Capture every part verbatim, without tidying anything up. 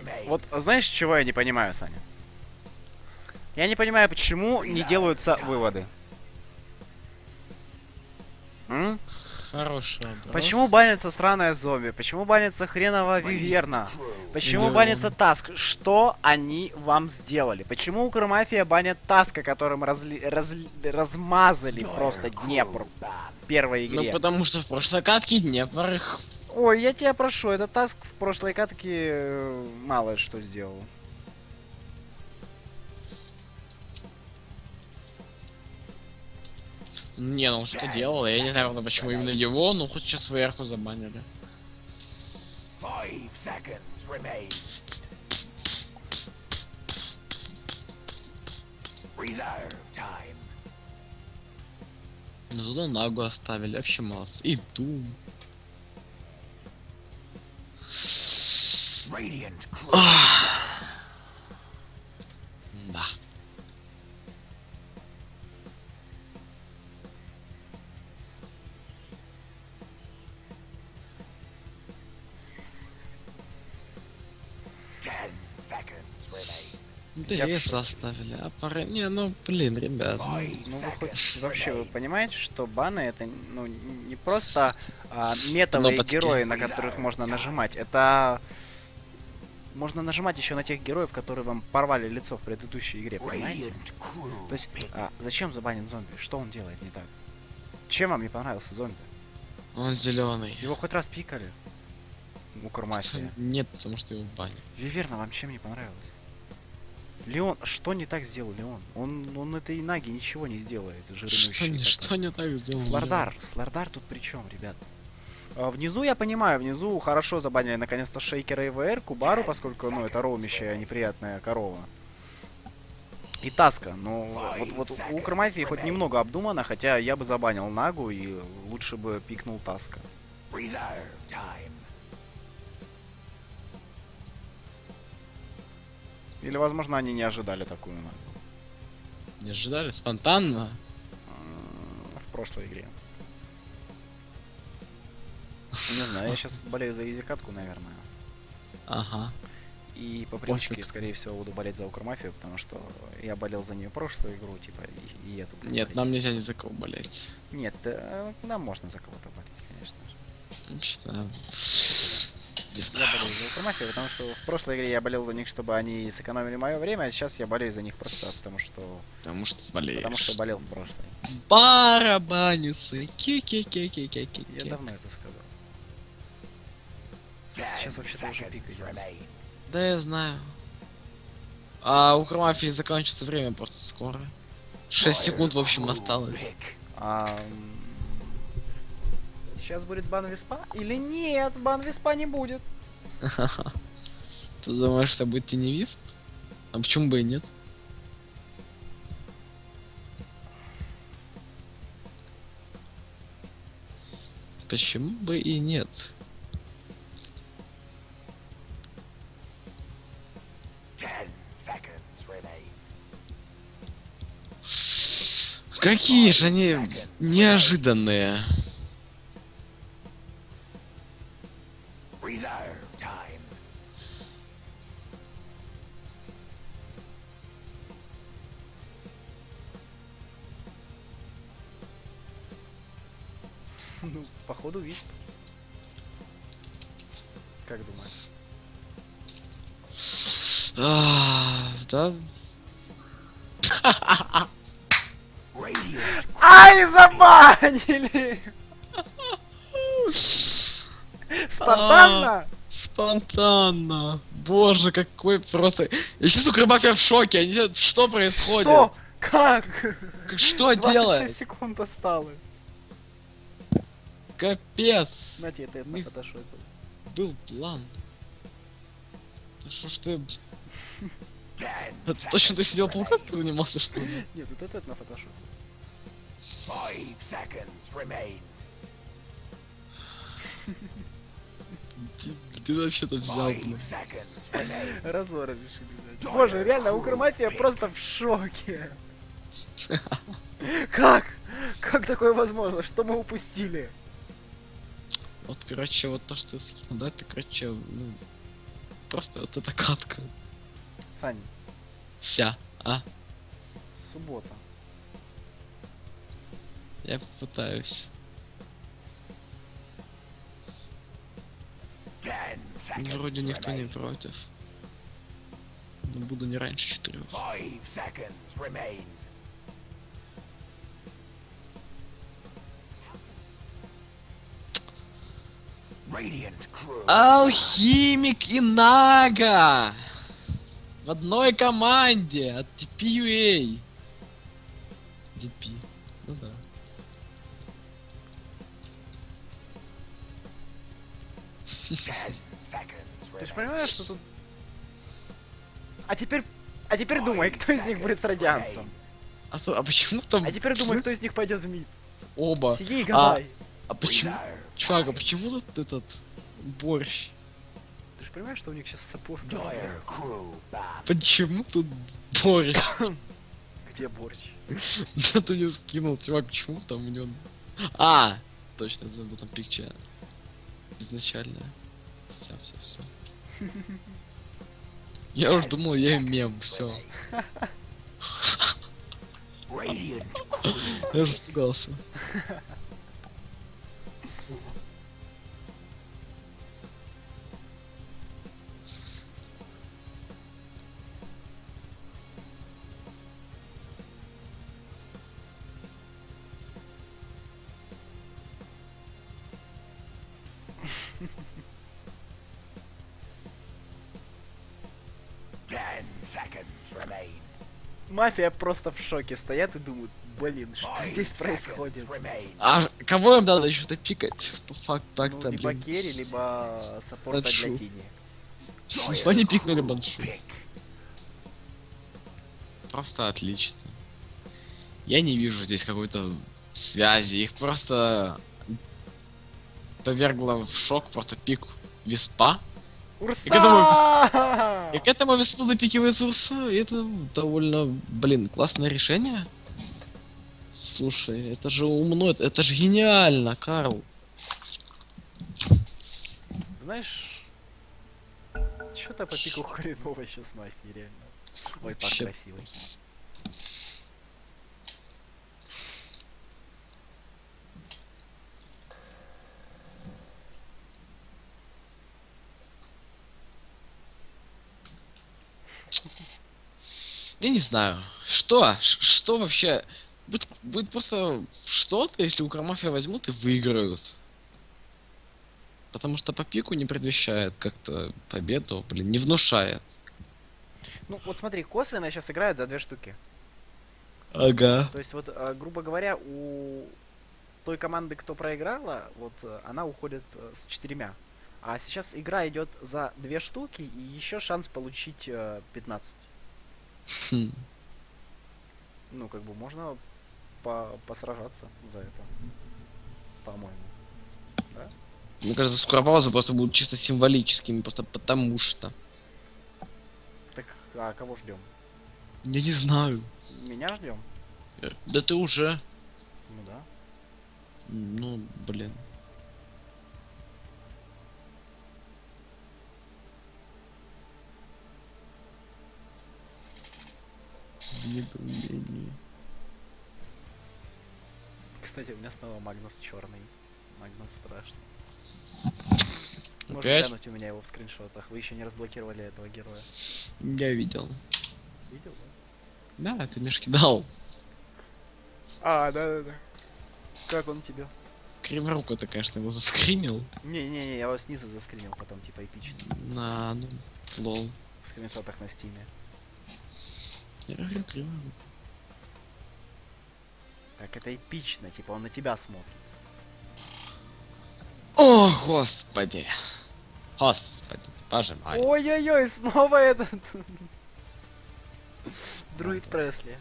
Вот знаешь, чего я не понимаю, Саня? Я не понимаю, почему не делаются выводы. М? Хороший вопрос. Почему банится сраная зомби? Почему банится хреново Виверна? Почему Леон. банится Таск? Что они вам сделали? Почему Укрмафия банят Таска, которым разли... разли... размазали просто Днепр в первой Ну игре? потому что в прошлой катке Днепр их... Ой, я тебя прошу, этот Таск в прошлой катке э, мало что сделал. Не, ну он что делал? Я не знаю, правда, почему именно его, ну хоть сейчас сверху забанили. Ну зато Нагу оставили, вообще молодцы. И Дум. Да. Интересно оставили, а пора... Не, ну блин, ребят. Ну вы хоть вообще вы понимаете, что баны это ну не просто а, метовые Кнопочки. герои, на которых можно нажимать. Это можно нажимать еще на тех героев, которые вам порвали лицо в предыдущей игре, понимаете? То есть а, зачем забанить зомби? Что он делает не так? Чем вам не понравился зомби? Он зеленый. Его хоть раз пикали? Укрмафия. Нет, потому что его банят. Виверна вам чем не понравилось? Леон, что не так сделал Леон? Он, он этой Наги ничего не сделает. Что, не, что не так сделал? Слардар. Слардар тут при чем, ребят? А, внизу я понимаю, внизу хорошо забанили наконец-то Шейкера и ВР, Кубару, поскольку, ну, это роумящая неприятная корова. И Таска, но вот, вот у Укрмафии хоть немного обдумано, хотя я бы забанил Нагу и лучше бы пикнул Таска. Или, возможно, они не ожидали такую Нагу. Не ожидали? Спонтанно? В прошлой игре. Не знаю, я сейчас болею за изи-катку, наверное. Ага. И по привычке, скорее всего, буду болеть за Укрмафию, потому что я болел за нее прошлую игру, типа, и, и эту. Нет, болеть. нам нельзя ни за кого болеть. Нет, э, нам можно за кого-то болеть, конечно же. Вообще-то... Я болею за Укрмафию, потому что в прошлой игре я болел за них, чтобы они сэкономили мое время, а сейчас я болею за них просто потому, что... Потому что болеешь. Потому что болел в прошлой. Барабанницы. Ки-ки-ки-ки-ки-ки. Я давно это сказал. Сейчас вообще-то уже пик идет. Да я знаю. А у Укрмафии заканчивается время просто скоро. шесть секунд, в общем, осталось. А, сейчас будет бан Виспа? Или нет, бан Виспа не будет. Ты думаешь, это будет теневисп? А почему бы и нет? Почему бы и нет? Какие же они неожиданные. Ну, походу, Висп. Как думаешь? А, да. Ай, забанили! Спонтанно? Спонтанно. Боже, какой просто... Я сейчас Укрмафия в шоке. Они... Что происходит? Что? Как? Как- Что двадцать делать? шесть секунд осталось. Капец. Знаете, это на Них- фотошопе. Был план. Да что ж ты... Это точно ты сидел полка, ты занимался, что ли? Нет, вот это на фотошопе. Ты, ты вообще-то взял, блин. Разор решили взять. Боже, реально, Укрмафия просто в шоке. Как? Как такое возможно? Что мы упустили? Вот, короче, вот то, что я скинул, да, это, короче, ну, просто вот эта катка. Сань, Вся, а? суббота. Я попытаюсь. Ten seconds Вроде никто не remain. против. Но буду не раньше четырех. Five seconds remain. Radiant crew. Алхимик и Нага! В одной команде от ди пи ю эй. ди пи. Ну да. Ten seconds Ты же remain. понимаешь, что тут... А теперь... А теперь думай, кто из них будет с радианцем. А, сто- а почему там... А теперь думай, кто из них пойдет в мид. Оба. Сиди и А, гадай. а почему... Reserve. Чувак, а почему тут этот... Борщ? Ты же понимаешь, что у них сейчас саппорт? Dire crew banned. Почему тут борщ? Где борщ? Да ты мне скинул, чувак, почему там у него... А! Точно, забыл там пикча. Изначально. Все, все, все. Я уж думал, я мем, все. Radiant crew. Я уже испугался. Ten seconds remain. Мафия просто в шоке стоят и думают, блин, что Five здесь seconds происходит? remain. А кого им надо еще-то пикать? По факту Ну, так-то, либо блин. керри, либо саппорта Отшу. для тени. Что не пикнули баншу? Pick. Просто отлично. Я не вижу здесь какой-то связи. Их просто повергло в шок просто пик Виспа. Урса! И к этому Виспу запикивается Урса. И это довольно, блин, классное решение. Слушай, это же умно, это, это же гениально, Карл. Знаешь, что-то по пику хреново сейчас мафии, реально. Ой, так Вообще. красивый. Я не знаю. Что? Ш- Что вообще? Будет, будет просто что-то, если Укромафия возьмут и выиграют. Потому что по пику не предвещает как-то победу, блин, не внушает. Ну, вот смотри, косвенно сейчас играют за две штуки. Ага. То есть, вот, э, грубо говоря, у той команды, кто проиграла, вот э, она уходит э, с четырьмя. А сейчас игра идет за две штуки и еще шанс получить э, пятнадцать. Хм. Ну, как бы можно по посражаться за это. По-моему. Мне кажется, скоропаузы просто будут чисто символическими, просто потому что. Так, а кого ждем? Я не знаю. Меня ждем? Э, Да ты уже. Ну да. Ну, блин. В недоумении. Кстати, у меня снова Магнус черный. Магнус страшный. Можно Опять? глянуть у меня его в скриншотах. Вы еще не разблокировали этого героя. Я видел. Видел, да? Да, ты мешки дал. А, да-да-да. Как он тебе? Криворуко ты, конечно, его заскринил. Не-не-не, я его снизу заскринил, потом типа эпично. На, ну, лол. В скриншотах на стиме. Я говорю, криворуко. Так, это эпично, типа он на тебя смотрит. О, господи. Господи, боже мой. Ой-ой-ой, снова этот... Друид Пресли.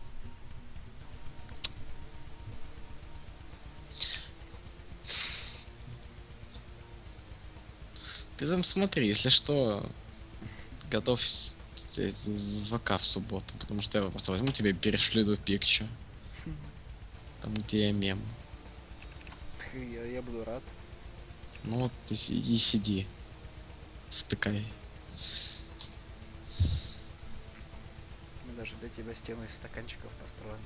Ты там смотри, если что, готовь с- э, с ВК в субботу, потому что я просто возьму тебе и перешлю эту пикчу. Там где я мем. Я, я буду рад. Ну вот ты си- и сиди. Втыкай. Мы даже для тебя стену из стаканчиков построим.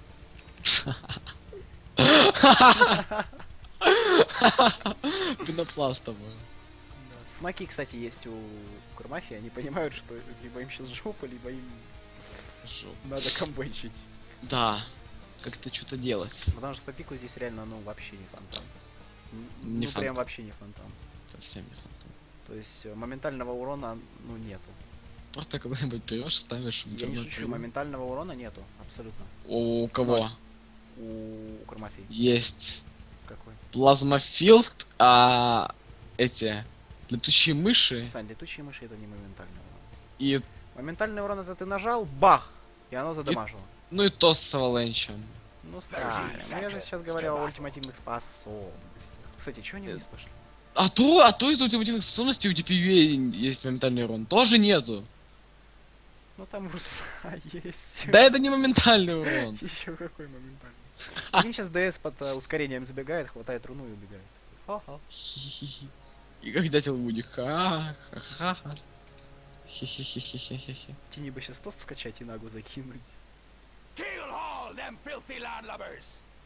Пенопластовую. Да. Смоки, кстати, есть у Курмафии. Они понимают, что либо им сейчас жопа, либо им Жоп. надо камбэчить. Да. Как-то что-то делать. Потому что по пику здесь реально, ну, вообще не фонтан. Н- Не ну, прям фонтан. вообще не фонтан. Совсем не фантом. То есть э, моментального урона, ну, нету. Просто когда-нибудь берешь, ставишь в Я не интернет. шучу, моментального урона нету, абсолютно. У кого? Ноль. У Курмафии. Есть Какой? плазмофилд, а эти летучие мыши Сань, летучие мыши это не моментальный урон. и Моментальный урон это ты нажал, бах! И оно задамажило. ну и то с аваланчем. Ну, Саня, ну я же сейчас говорил о ультимативных способностях. Кстати, чё они вниз пошли? А то, а то из ультимативных способностей у ди пи ю есть моментальный урон. Тоже нету. Ну там Урса есть. Да это не моментальный урон. Еще какой моментальный. Один сейчас ДС под э, ускорением забегает, хватает руну и убегает. Ха-ха. Хи-хи-хи. И как дятел Вуди. Ха-ха-ха. Хи-хи-хи-хи-хи-хи. Тени бы сейчас тост вкачать и нагу закинуть. Kill all them filthy landlubbers!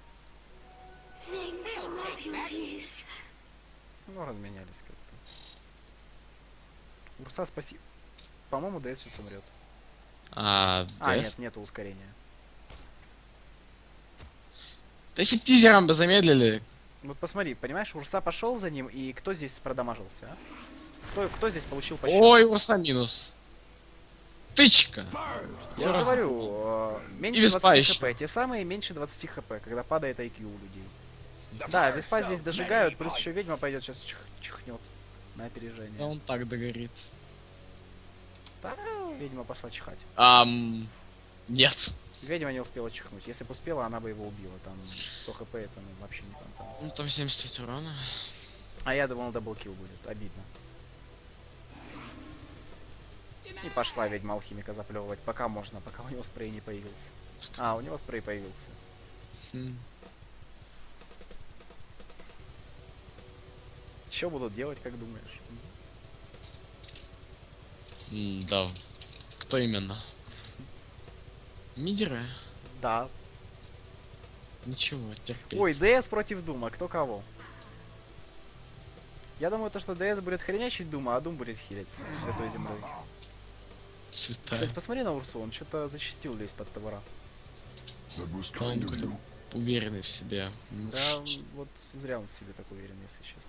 Ну, разменялись как-то. Урса, спасибо. По-моему, ДС сейчас умрет. А, А, нет, Дес? нету ускорения. Да если б тизером бы замедлили. Вот посмотри, понимаешь, Урса пошел за ним, и кто здесь продамажился, а? Кто, кто здесь получил по счету? Ой, Урса минус. Тычка. Я же раз говорю, э, меньше Веспа двадцати еще. хп, те самые меньше двадцати хп, когда падает ай кью у людей. Да, Веспа здесь дожигают, плюс еще ведьма пойдет сейчас чих, чихнет на Да опережение. он так догорит. Да, ведьма пошла чихать. Ам... Нет. Ведьма не успела чихнуть. Если бы успела, она бы его убила. Там сто хп это ну, вообще не фонтан. Ну там семьдесят пять урона. А я думал, даблкил будет. Обидно. И пошла ведьма алхимика заплевывать. Пока можно, пока у него спрей не появился. А, у него спрей появился. Хм. Что будут делать, как думаешь? М, Да. Кто именно? Мидеры? Да. Ничего, терпеть. Ой, ДС против Дума. Кто кого? Я думаю, то, что ДС будет хренячить Дума, а Дум будет хилить Святой Землей. Цвета. Кстати, посмотри на Урсу, он что-то зачастил лезть под товара. Да он какой-то уверенный в себе. Да, Муж. вот зря он в себе так уверен, если честно.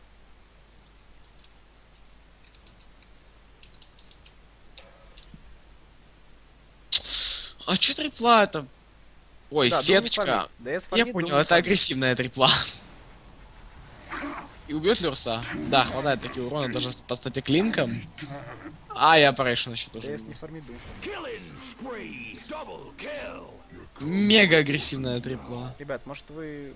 А чё трипла это? Ой, Да, Дум не сеточка. фармит. ДС Я фармит, Дум понял, не это фармит. агрессивная трипла. И убьет ли Урса? Да, хватает такие урона даже по стате клинком. А, я парейшн еще тоже. ДС не фармит, Дум фармит. Killing spree! Double kill! Мега агрессивная трипла. Ребят, может вы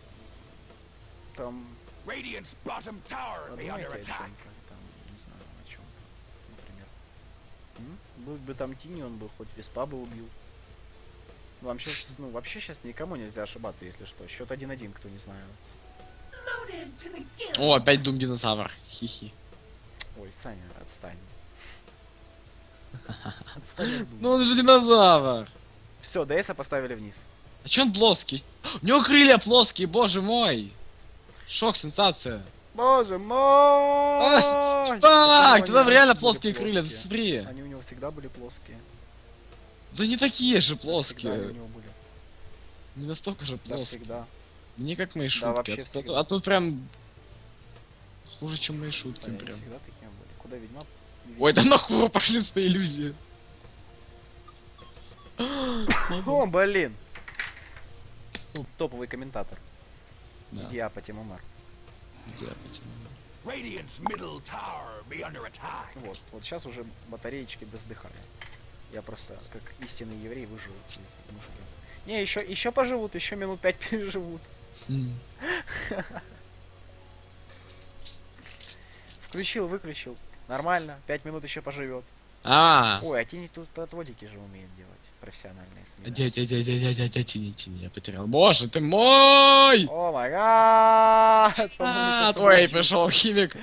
там Radiant's bottom tower be under подумайте о attack! чем-то, там, не знаю, о чем например. М? Был бы там Тини, он бы хоть Веспа бы убил. Вам сейчас, ну, вообще сейчас никому нельзя ошибаться, если что. Счет один-один, кто не знает. О, опять Дум динозавр. Хихи. Ой, Саня, отстань. Отстань от Ну он же динозавр. Все, ДСа поставили вниз. А чё он плоский? У него крылья плоские, боже мой. Шок, сенсация. Боже мой! А, Так, Так, там реально были плоские крылья, плоские. смотри. Они у него всегда были плоские. Да не такие же Всегда они у плоские. него были. Не настолько же Да, плоские. всегда. Не как мои шутки. вообще а, тут, всегда. а тут прям хуже, чем мои шутки. Саня, они Прям. всегда такими были. Куда ведьма? Ой, да нахуй пошли с этой иллюзии. О, блин! Топовый комментатор. Да, Диапа Тимомар. где я потяну? Radiant's middle tower be under attack! Вот, вот сейчас уже батареечки доздыхали. Я просто, как истинный еврей, выжил из мужика. Не, еще, еще поживут, еще минут пять переживут. М. Включил, выключил. Нормально, пять минут еще поживет. А, Ой, а тени тут отводики же умеют делать. профессиональные СМИ. Дядя, дядя, дядя, дядя, тяни, тяни, я потерял. Боже, ты мой! О май гад! По-моему, А, щас твой улечу. пришел химик.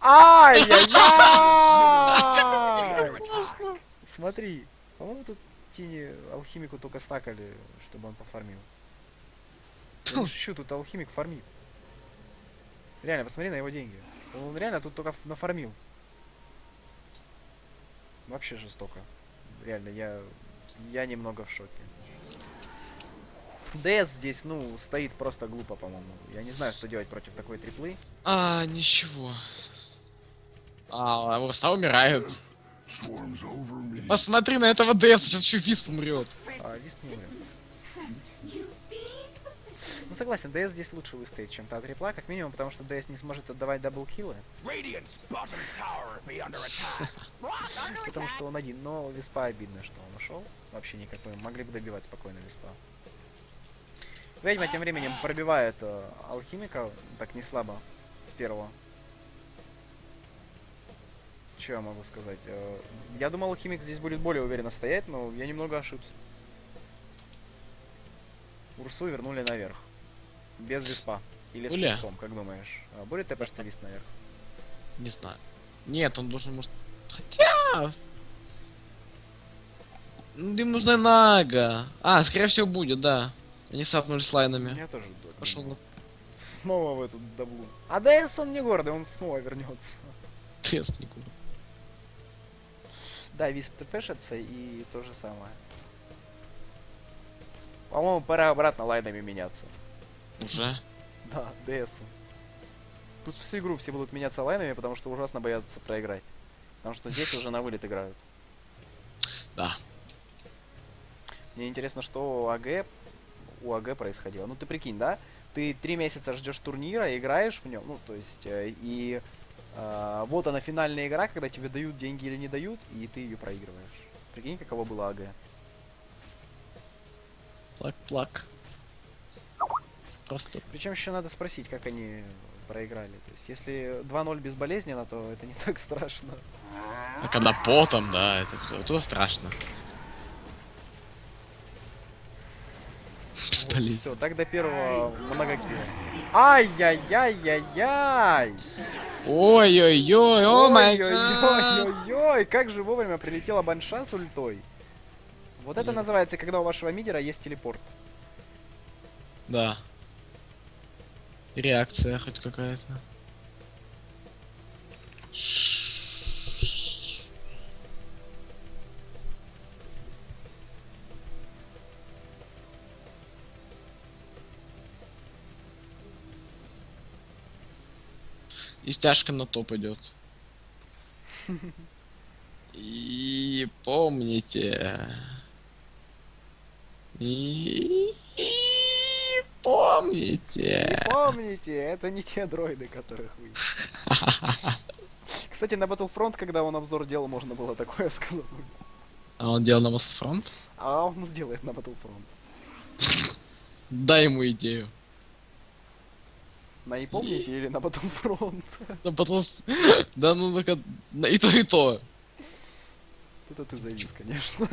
Ай-яй-яй! Смотри, по-моему, тут Тини алхимику только стакали, чтобы он пофармил. Я не шучу, тут алхимик фармит. Реально, посмотри на его деньги. Он реально тут только ф- нафармил. Вообще жестоко. Реально, я, я немного в шоке. ДС здесь, ну, стоит просто глупо, по-моему. Я не знаю, что делать против такой триплы. А, ничего. А, Урса умирает. Посмотри на этого ДС, сейчас еще Висп умрет. А, Висп не умрет. Ну согласен, ДС здесь лучше выстоит, чем та трипла, как минимум, потому что ДС не сможет отдавать даблкиллы, Radiant's bottom tower be under attack. потому что он один. Но Виспа обидно, что он ушел. Вообще никакой. Могли бы добивать спокойно Виспа. Ведьма тем временем пробивает э, алхимика, так не слабо, с первого. Что я могу сказать? Э, я думал, алхимик здесь будет более уверенно стоять, но я немного ошибся. Урсу вернули наверх. Без Виспа. Или с Уля. Виспом, как думаешь? А будет тэпаться Висп наверх? Не знаю. Нет, он должен, может... Хотя... Ну, им нужна Нага. А, скорее всего, будет, да. Они сапнули с лайнами. Я тоже думаю. Пошел на Снова в эту даблу. А ДС он не гордый, он снова вернется. тест никуда. Да, Висп тпшится и то же самое. По-моему, пора обратно лайнами меняться. Уже? Да, ДС. Тут всю игру все будут меняться лайнами, потому что ужасно боятся проиграть. Потому что здесь уже на вылет играют. Да. Мне интересно, что у АГ, у АГ происходило. Ну ты прикинь, да? Ты три месяца ждешь турнира, играешь в нем, ну то есть, э, и э, вот она финальная игра, когда тебе дают деньги или не дают, и ты ее проигрываешь. Прикинь, каково было АГ. Плак-плак. Просто... Причем еще надо спросить, как они проиграли. То есть, если два ноль безболезненно, то это не так страшно. А когда потом, да, это, это страшно. Бесполезно. Все, так до первого многокилла. Ай-яй-яй-яй-яй! Ой-ой-ой, о май гад. Ой-ой-ой-ой, как же вовремя прилетела банша с ультой. Вот это Блин. называется, когда у вашего мидера есть телепорт. Да. Реакция хоть какая-то. И стяжка на топ идет. И помните. И, и помните. Помните, это не те дроиды, которых вы. Кстати, на Battlefront, когда он обзор делал, можно было такое сказать. А он делал на Battlefront? А он сделает на Battlefront. Дай ему идею. На и помните или на Battlefront? На Battlefront. Да ну так на и то, и то. Это ты завис, конечно.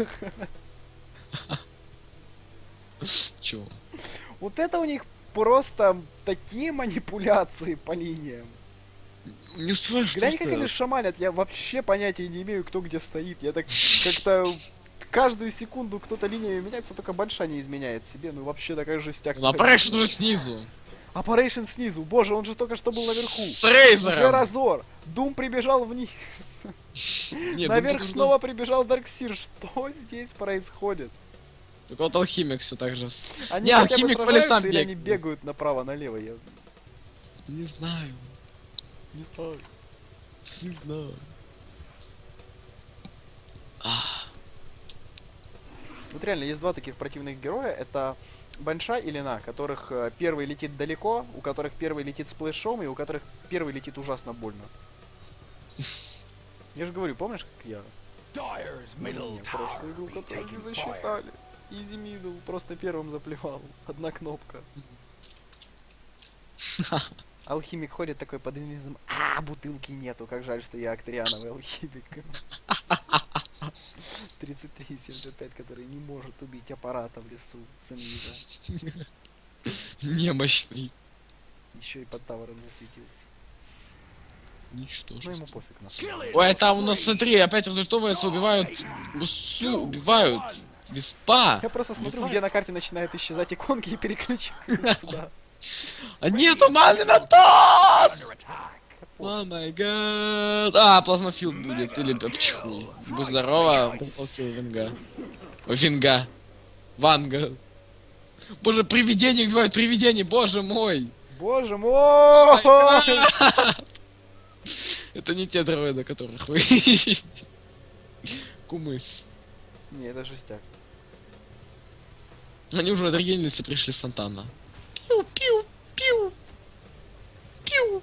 Чё? Вот это у них просто такие манипуляции по линиям. Не успеваю, что Глянь, как они сделать. шаманят, я вообще понятия не имею, кто где стоит. Я так как-то каждую секунду кто-то линиями меняется, только большая не изменяет себе. Ну вообще такая жестяк. Ну, Operation уже снизу. Operation снизу. Боже, он же только что был наверху. С Рейзером. Уже разор. Дум прибежал вниз. Нет, Наверх ну, снова прибежал Дарксир. Что здесь происходит? Только вот алхимик все так же. с- Они Не, хотя бы алхимик по сражаются лесам или они бегает. бегают направо-налево? Я Не знаю. не знаю. Не знаю. А, Вот реально, есть два таких противных героя. Это Банша и Лина, которых э, первый летит далеко, у которых первый летит с плэшом, и у которых первый летит ужасно больно. Я же говорю, помнишь, как я? Dyer's Не, middle прошлую игру, tower be которую не taking fire. засчитали. Изи мидл, просто первым заплевал. Одна кнопка. Алхимик ходит такой под инвизом. А, бутылки нету, как жаль, что я актриановый алхимик. тридцать три. семьдесят пять, который не может убить аппарата в лесу с инвиза. Немощный. Еще и под тавером засветился. Ну Ничтожество. ему пофиг на самом деле. Ой, там у нас, смотри, опять результовывается, убивают Русу, убивают Виспа. Я просто смотрю, где на карте начинают исчезать иконки и переключаюсь туда. А нету маны на тос! О май гад. А, плазмофилд будет, или пчихуй. Будь здорово, полкил Винга. Ой, Винга. Ванга. Боже, привидение убивают, привидение, боже мой. Боже мой! Это не те дроиды, которых вы ищете. Кумыс. Не, это жестяк. Они уже отрегенились и пришли с фонтана. Пиу, пиу, пиу. Пиу.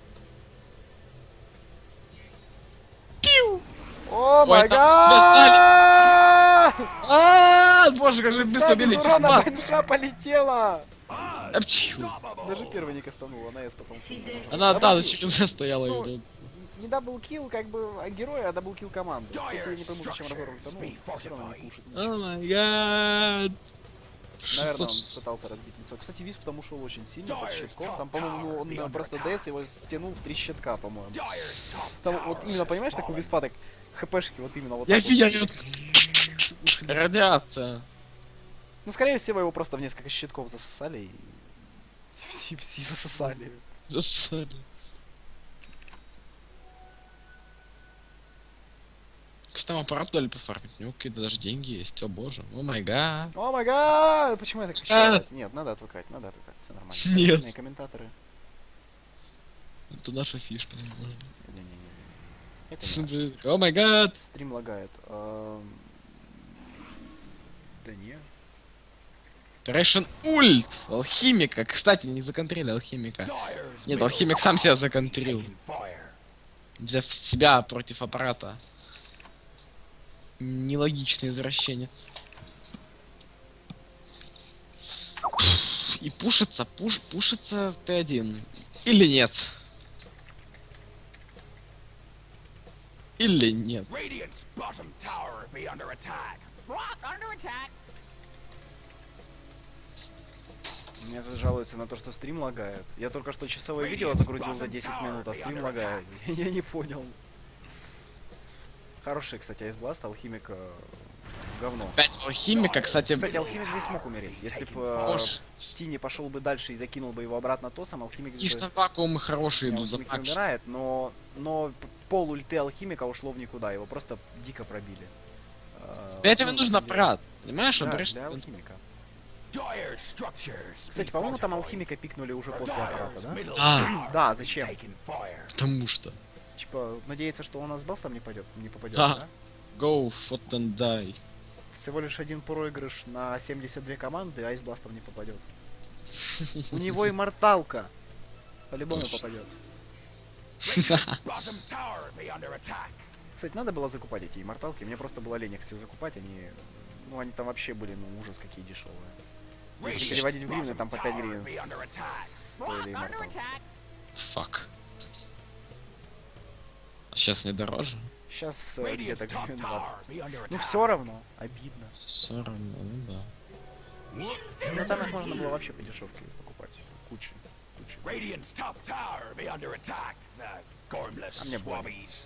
Пиу. О Ой, май там гад! А, боже, как же быстро Вся убили без урона Виспа. банша полетела! Апчху. Даже первый не кастанул, она S потом. Она, да, Даблкил. через Z стояла. Ну, и- Не даблкил как бы а героя, а даблкил команды. Кстати, я не пойму, зачем Разор утонул. Все равно не кушать. О май гад. Наверное, он шестьсот. пытался разбить лицо. Кстати, Висп там ушел очень сильно под щитком. Там, по-моему, он э, просто ДС его стянул в три щитка, по-моему. Там вот именно, понимаешь, такой Виспа, так хпшки вот именно вот Я так вот. видел, я вот- радиация. Ну, скорее всего, его просто в несколько щитков засосали и... Все, все засосали. Засали. Кстати, там аппарат дали пофармить, у него какие-то даже деньги есть, о боже, о май гад. О май гад! Почему я так кричал? Нет, надо отвыкать, надо отвыкать, все нормально. Нет. Остальные комментаторы. Это наша фишка. Не-не-не. Это не наш. О май гад. Стрим лагает. Эм, Да не. Рэшен ульт! Алхимика. Кстати, не законтрили алхимика. Нет, алхимик сам себя законтрил. Взяв себя против аппарата. Нелогичный извращенец. И пушится, пуш, пушится Т один. Или нет? Или нет? Radiant's bottom tower be under attack. Rock under attack. Мне тут жалуются на то, что стрим лагает. Я только что часовое видео загрузил за десять минут, а стрим лагает. Я не понял. Хороший, кстати, Айсбласт, алхимик э, говно. Опять алхимика, кстати. Кстати, алхимик здесь мог умереть. Если бы Может. Тини пошел бы дальше и закинул бы его обратно тосом, алхимик Видишь, бы... там вакуумы хорошие Не, идут за алхимик не факт. умирает, но, но п- пол ульты алхимика ушло в никуда, его просто дико пробили. Э, Для этого ну, нужен на самом деле, аппарат. Понимаешь, Да, обрежь- для алхимика. Dire structures. Кстати, по-моему, там алхимика пикнули уже после аппарата, да? А, Да, зачем? Taking fire. потому что. Типа, надеяться, что у нас бас там не пойдет, не попадет, Да. да? Go, fought and die. Всего лишь один проигрыш на семьдесят две команды, а Айсбластом не попадет. У него и морталка. По-любому Точно. попадет. Bottom tower be under attack. Кстати, надо было закупать эти имморталки. Мне просто было лень их все закупать. Они, ну, они там вообще были, ну, ужас какие дешевые. Если переводить в гривны, там по пять гривен Be under attack. стоили имморталки. Фак. А сейчас не дороже? Сейчас Radiant's где-то top гривен tower двадцать. be under Ну attack. все равно, обидно. Все равно, ну да. Ну там их можно было вообще по дешевке покупать. Куча. Куча. Radiant's top tower be under attack. The gormless А мне больно. swabbies.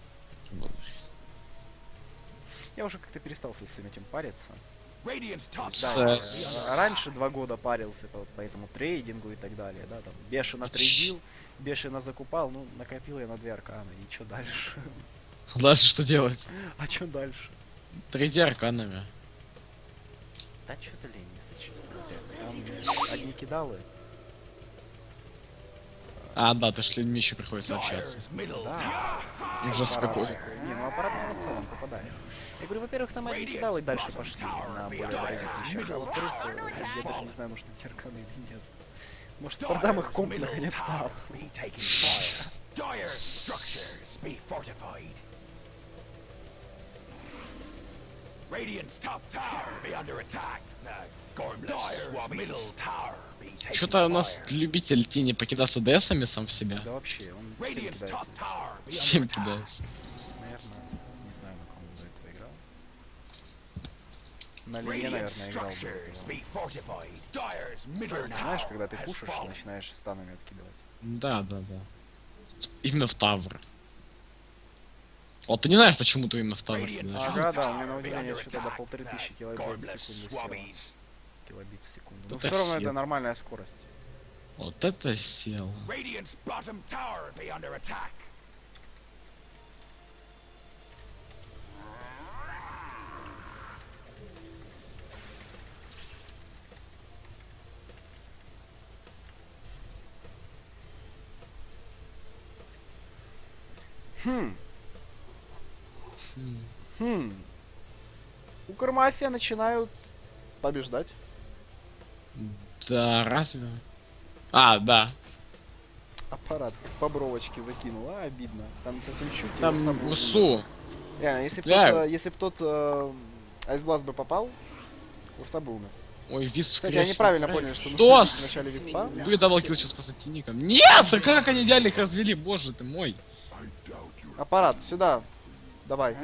Я уже как-то перестал с этим этим париться. Radiant's top С- tower be с- under А раньше два года парился по, по этому трейдингу и так далее, да, там бешено трейдил, бешено закупал, ну, накопил я на две арканы, и чё дальше? Дальше что делать? А чё дальше? Трейди арканами. Да чё-то лень, если честно. Там одни кидалы. А, да, ты с людьми еще приходится общаться. Dire's middle Да. Ужас Аппарат какой. такой. Не, ну аппарат в целом попадает. Я говорю, во-первых, там одни кидалы дальше пошли на более дорогих вещах, а во-вторых, э, я даже не знаю, может, они арканы или нет. Может, продам их комп наконец-то. be taking fire. Dire structures be fortified. Radiant's top tower be under attack. The gormless middle tower be taking Что-то у нас fire. любитель Тини покидаться ДСами сам в себя. Да вообще, он всем Radiant's кидается. top tower be Всем under attack. кидается. Наверное, не знаю, на ком он до этого играл. На Лие, наверное, играл бы. Structures be fortified. Dyer's middle Знаешь, tower когда ты has пушишь, fallen. начинаешь станами откидывать. Да, да, да. Именно в Тавр. Вот ты не знаешь, почему ты именно в Тавр Radiant's кидаешь. Ага, top да, у меня на tower be удивление under что-то до attack. полторы тысячи Now, килобит в Gormless секунду село. swabbies. Килобит в секунду. Но Это все равно хер. это нормальная скорость. Вот это сел. Radiant's bottom tower be under attack. Хм. Хм. Укрмафия начинают побеждать. Да, разве? А, да. Аппарат по бровочке закинул, а обидно. Там совсем чуть. и Там сам был Урсу. Реально, если бы цепляют. тот, э, если б тот э, Айсбласт бы попал, Урса бы умер. Ой, Висп, Кстати, скорее они всего, правильно умирает. поняли, что нужно Дос! убить в начале Виспа. Вы даблкил сейчас по сатиникам. Нет! А как они идеально их развели? Боже ты мой. Аппарат, сюда. Давай.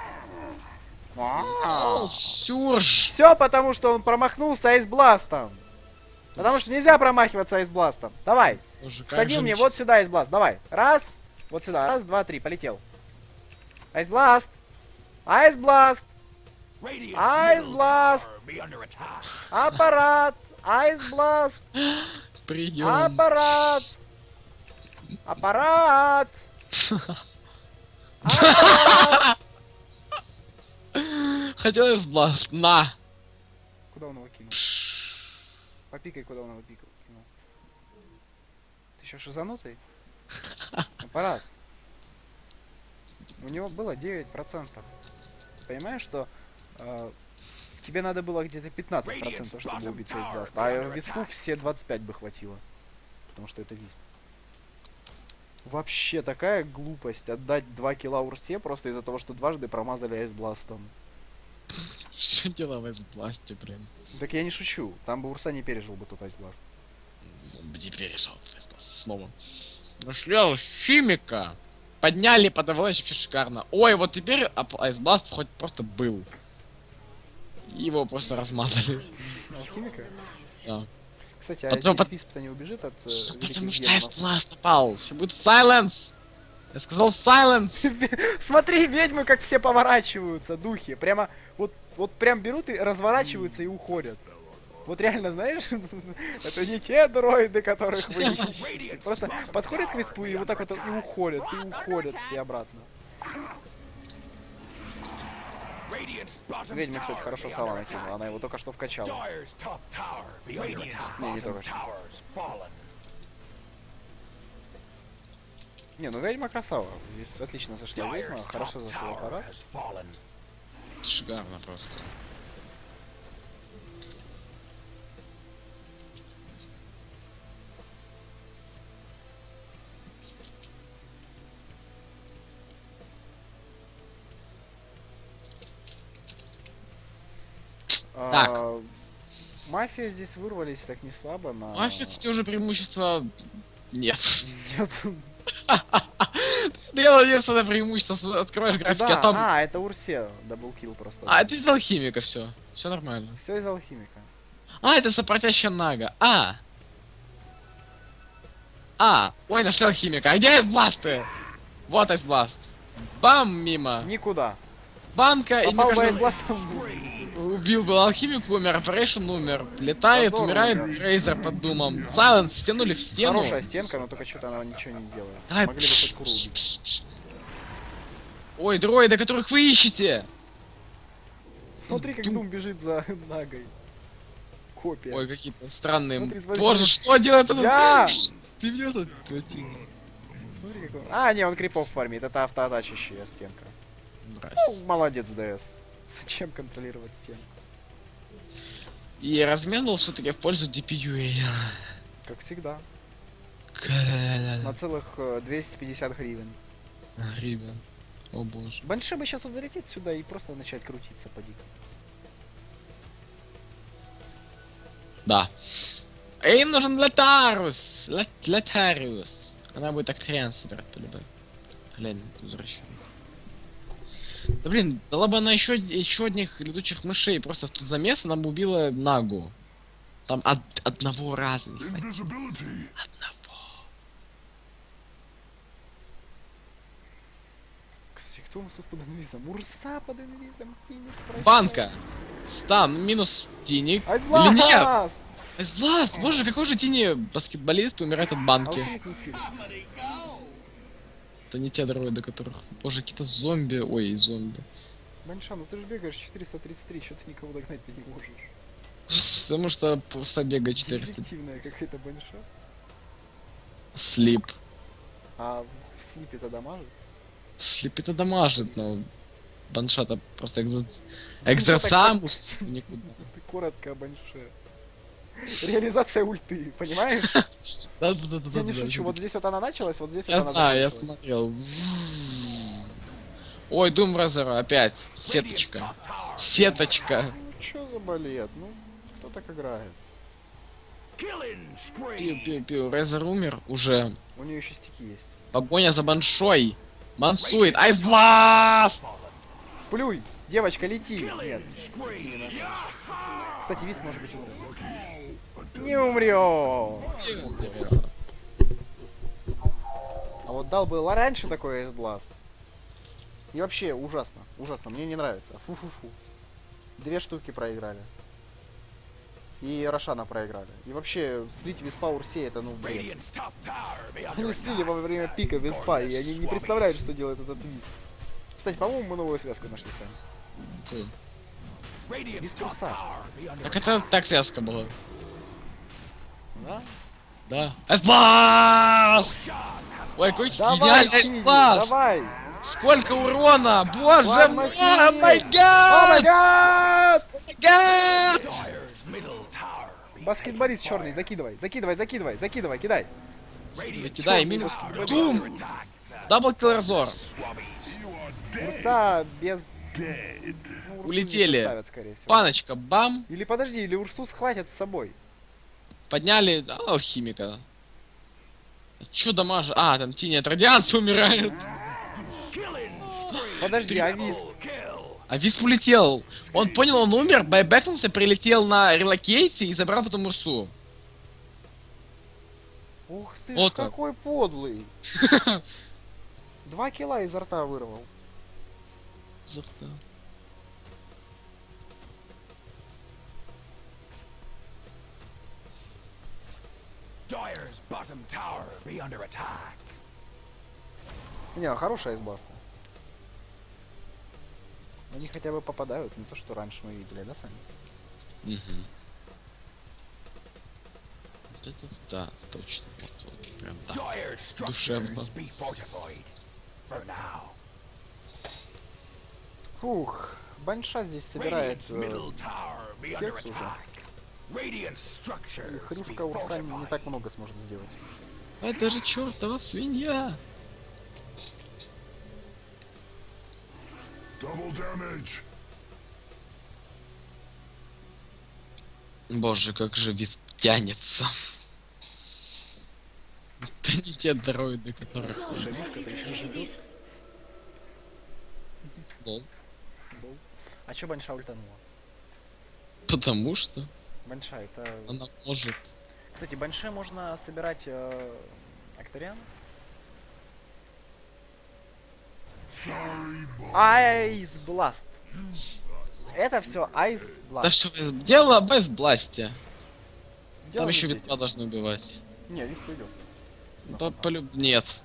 О, Сюрж! Все потому, что он промахнулся Айсбластом. Потому что нельзя промахиваться Айсбластом. Давай. Боже, как Сади же мне мч- вот сюда Айсбласт. Давай. Раз. Вот сюда. Раз, два, три. Полетел. Айсбласт. Айсбласт. Radiant's Ice middle blast. tower be under attack. Аппарат. Айсбласт. Прием. Аппарат. Аппарат. Аппарат. Хотелось бласт. На! Куда он его кинул? Попикай, куда он его пикал. кинул. Ты еще шизанутый? Аппарат. У него было девять процентов. Понимаешь, что э, тебе надо было где-то пятнадцать процентов, чтобы убить Сейсбласт. А в Виспу все двадцать пять бы хватило. Потому что это Висп. Вообще такая глупость отдать два килла Урсе просто из-за того, что дважды промазали Айсбластом. Все дело в айсбласте, блин. Так я не шучу. Там бы Урса не пережил бы тот Айсбласт. Ну, не перешел снова. Нашли алхимика. Подняли, подавалось вообще шикарно. Ой, вот теперь ап- айсбласт хоть просто был. И его просто размазали. Алхимика? Да. Кстати, а Потому- здесь Висп-то не убежит от э, великих Потому что демонов? айсбласт попал. Все будет сайленс. Я сказал сайленс. Смотри, ведьмы как все поворачиваются, духи. Прямо, вот, вот прям берут и разворачиваются и уходят. Вот реально, знаешь, это не те дроиды, которых вы ищете. Просто подходят к Виспу и вот так вот и уходят, и уходят все обратно. Radiant's bottom Ведьма, кстати, tower хорошо be сала under натянула, attack. она его только что вкачала. Dyer's top tower be under attack. Не, не Bottom только что. tower's fallen. Не, ну ведьма красава. Здесь отлично зашла ведьма, Dyer's хорошо top зашел tower аппарат. has fallen. Шикарно просто. Так. А, Мафия здесь вырвались так не слабо на... Мафия, кстати, уже преимущества нет. Нет. Ты надеялся на преимущество, с- открываешь графики, Да, а там... а, это Урсе, даблкил просто. А, это из алхимика все. Все нормально. Все из алхимика. А, это сопротящая нага. А! А! Ой, нашли алхимика. А где айсбласты? Вот айсбласт. Бам, мимо. Никуда. Банка, и мне Попал бы кажется, Айсбластом. убил был алхимик, умер, оперейшн умер. Летает, Позор, умирает умер. Грейзер под думом. Сайленс стянули в стену. Хорошая стенка, но только что-то она ничего не делает. Давай. Могли бы хоть куру убить. Ой, дроиды, которых вы ищете! Смотри, как Дум- Дум бежит за Нагой. Копия. Ой, какие-то странные... Смотри, смотри, Боже, смотри. что делает этот... Я! Ты меня тут отвратил. Смотри, как он... А, не, он крипов фармит. Это автоатачащая стенка. Здрасте. Ну, молодец, ДС. Зачем контролировать стенку? И размен был все-таки в пользу ди пи ю эй. Как всегда. На целых э, двести пятьдесят гривен. Ребят. О боже. Банши бы сейчас вот залететь сюда и просто начать крутиться по дико. Да. Им нужен Летарус. Лет- Летариус. Она будет Актриан собирать по любому. Глянь, возвращу. Да блин, дала бы она еще, еще одних летучих мышей. Просто тут замес она бы убила Нагу. Там од одного раза не хватит. Invisibility. Одного. Кстати, кто у нас тут под инвизом? Урса под инвизом. Кинет, прощай. Банка. Стан, минус Тиник. Или Айсбласт! нет? Айсбласт! Боже, какой же Тини баскетболист умирает от банки. Алхимик не хилит. Это не те дроиды, которых... Боже, какие-то зомби. Ой, зомби. Банша, ну ты же бегаешь четыреста тридцать три, что ты никого догнать ты не можешь. Потому что просто бегает четыреста. Дефективная какая-то банша. Слип. А в слипе-то дамажит? Слип это дамажит, но... Банша-то просто экзо... Ну, экзорцамус. Никуда. Ты коротко о банше. Реализация ульты, понимаешь? Да-да-да-да. Я не шучу, вот здесь вот она началась, вот здесь Я вот она знаю, я закончилась. смотрел. Ой, Doom Razor опять. Сеточка. Сеточка. Ну чё за балет? Ну, кто так играет? Killing spree. Пиу-пиу-пиу. Razor умер уже. У нее еще стики есть. Погоня за баншой. Мансует. Айсбласт! Плюй! Девочка, лети! Нет, Killing стики не spree. надо. Кстати, вис может быть умрет. Не умрет! А вот дал было раньше такой бласт. И вообще ужасно, ужасно, мне не нравится. Фу-фу-фу. Две штуки проиграли. И Рошана проиграли. И вообще слить виспа Урсе это ну бред. Radiant's top tower be under Они слили attack. во время пика виспа, и они не представляют, что делает этот висп. Кстати, по-моему, мы новую связку нашли сами. Radiant's Без top курса. tower be under Так attack. это так связка была. Да? Да. Айсбласт! Ой, какой Давай, гениальный Тиви, айсбласт! давай! Сколько урона! Боже Плазма мой! Феникс! О май О май гад! гад! Гад! Dyer's middle tower be Баскетболист черный, закидывай, закидывай, закидывай, закидывай, кидай. Radiant's Кидай, top минус. tower be Дум! under attack. Дабл килл Разор. Урса без... Ну, Урсу не Улетели. заставят, скорее всего. Паночка, бам! Или подожди, или Урсу схватят с собой. Подняли а, алхимика. Чё дамажа? А, там Тини от радиации умирает. Killing spree. Подожди, а висп? Kill. А Висп улетел. Он понял, он умер, байбекнулся, прилетел на релокейте и забрал потом Урсу. Ух ты, Вот ж он. какой подлый. Два килла изо рта вырвал. Зато. Dyer's bottom tower be under attack. Не, хорошая избаста. Они хотя бы попадают, не то что раньше мы видели, да, сами? Мгм. Вот это да, точно. Вот, вот, прям так. Dyer's Душевно. structures be fortified. For now. Фух, Банша здесь собирает Radiant's э, middle tower be under кекс уже. attack. Radiant structures И be Хрюшка Урса не, не fortified. так много сможет сделать. Это же чертова свинья. Double damage. Боже, как же Висп тянется. Это не те дроиды, которых... Слушай, Мишка, ты еще не идет? Лол. А чё Банша ультанула? Потому что Банша, это... она может... Кстати, Банше можно собирать э, Акториан. Айс Бласт. Это все Айс Да Бласт. что, дело без бласти. Дело Там еще не Виспа этим. должны убивать. Не, Висп идет. Да, полюб... Нет.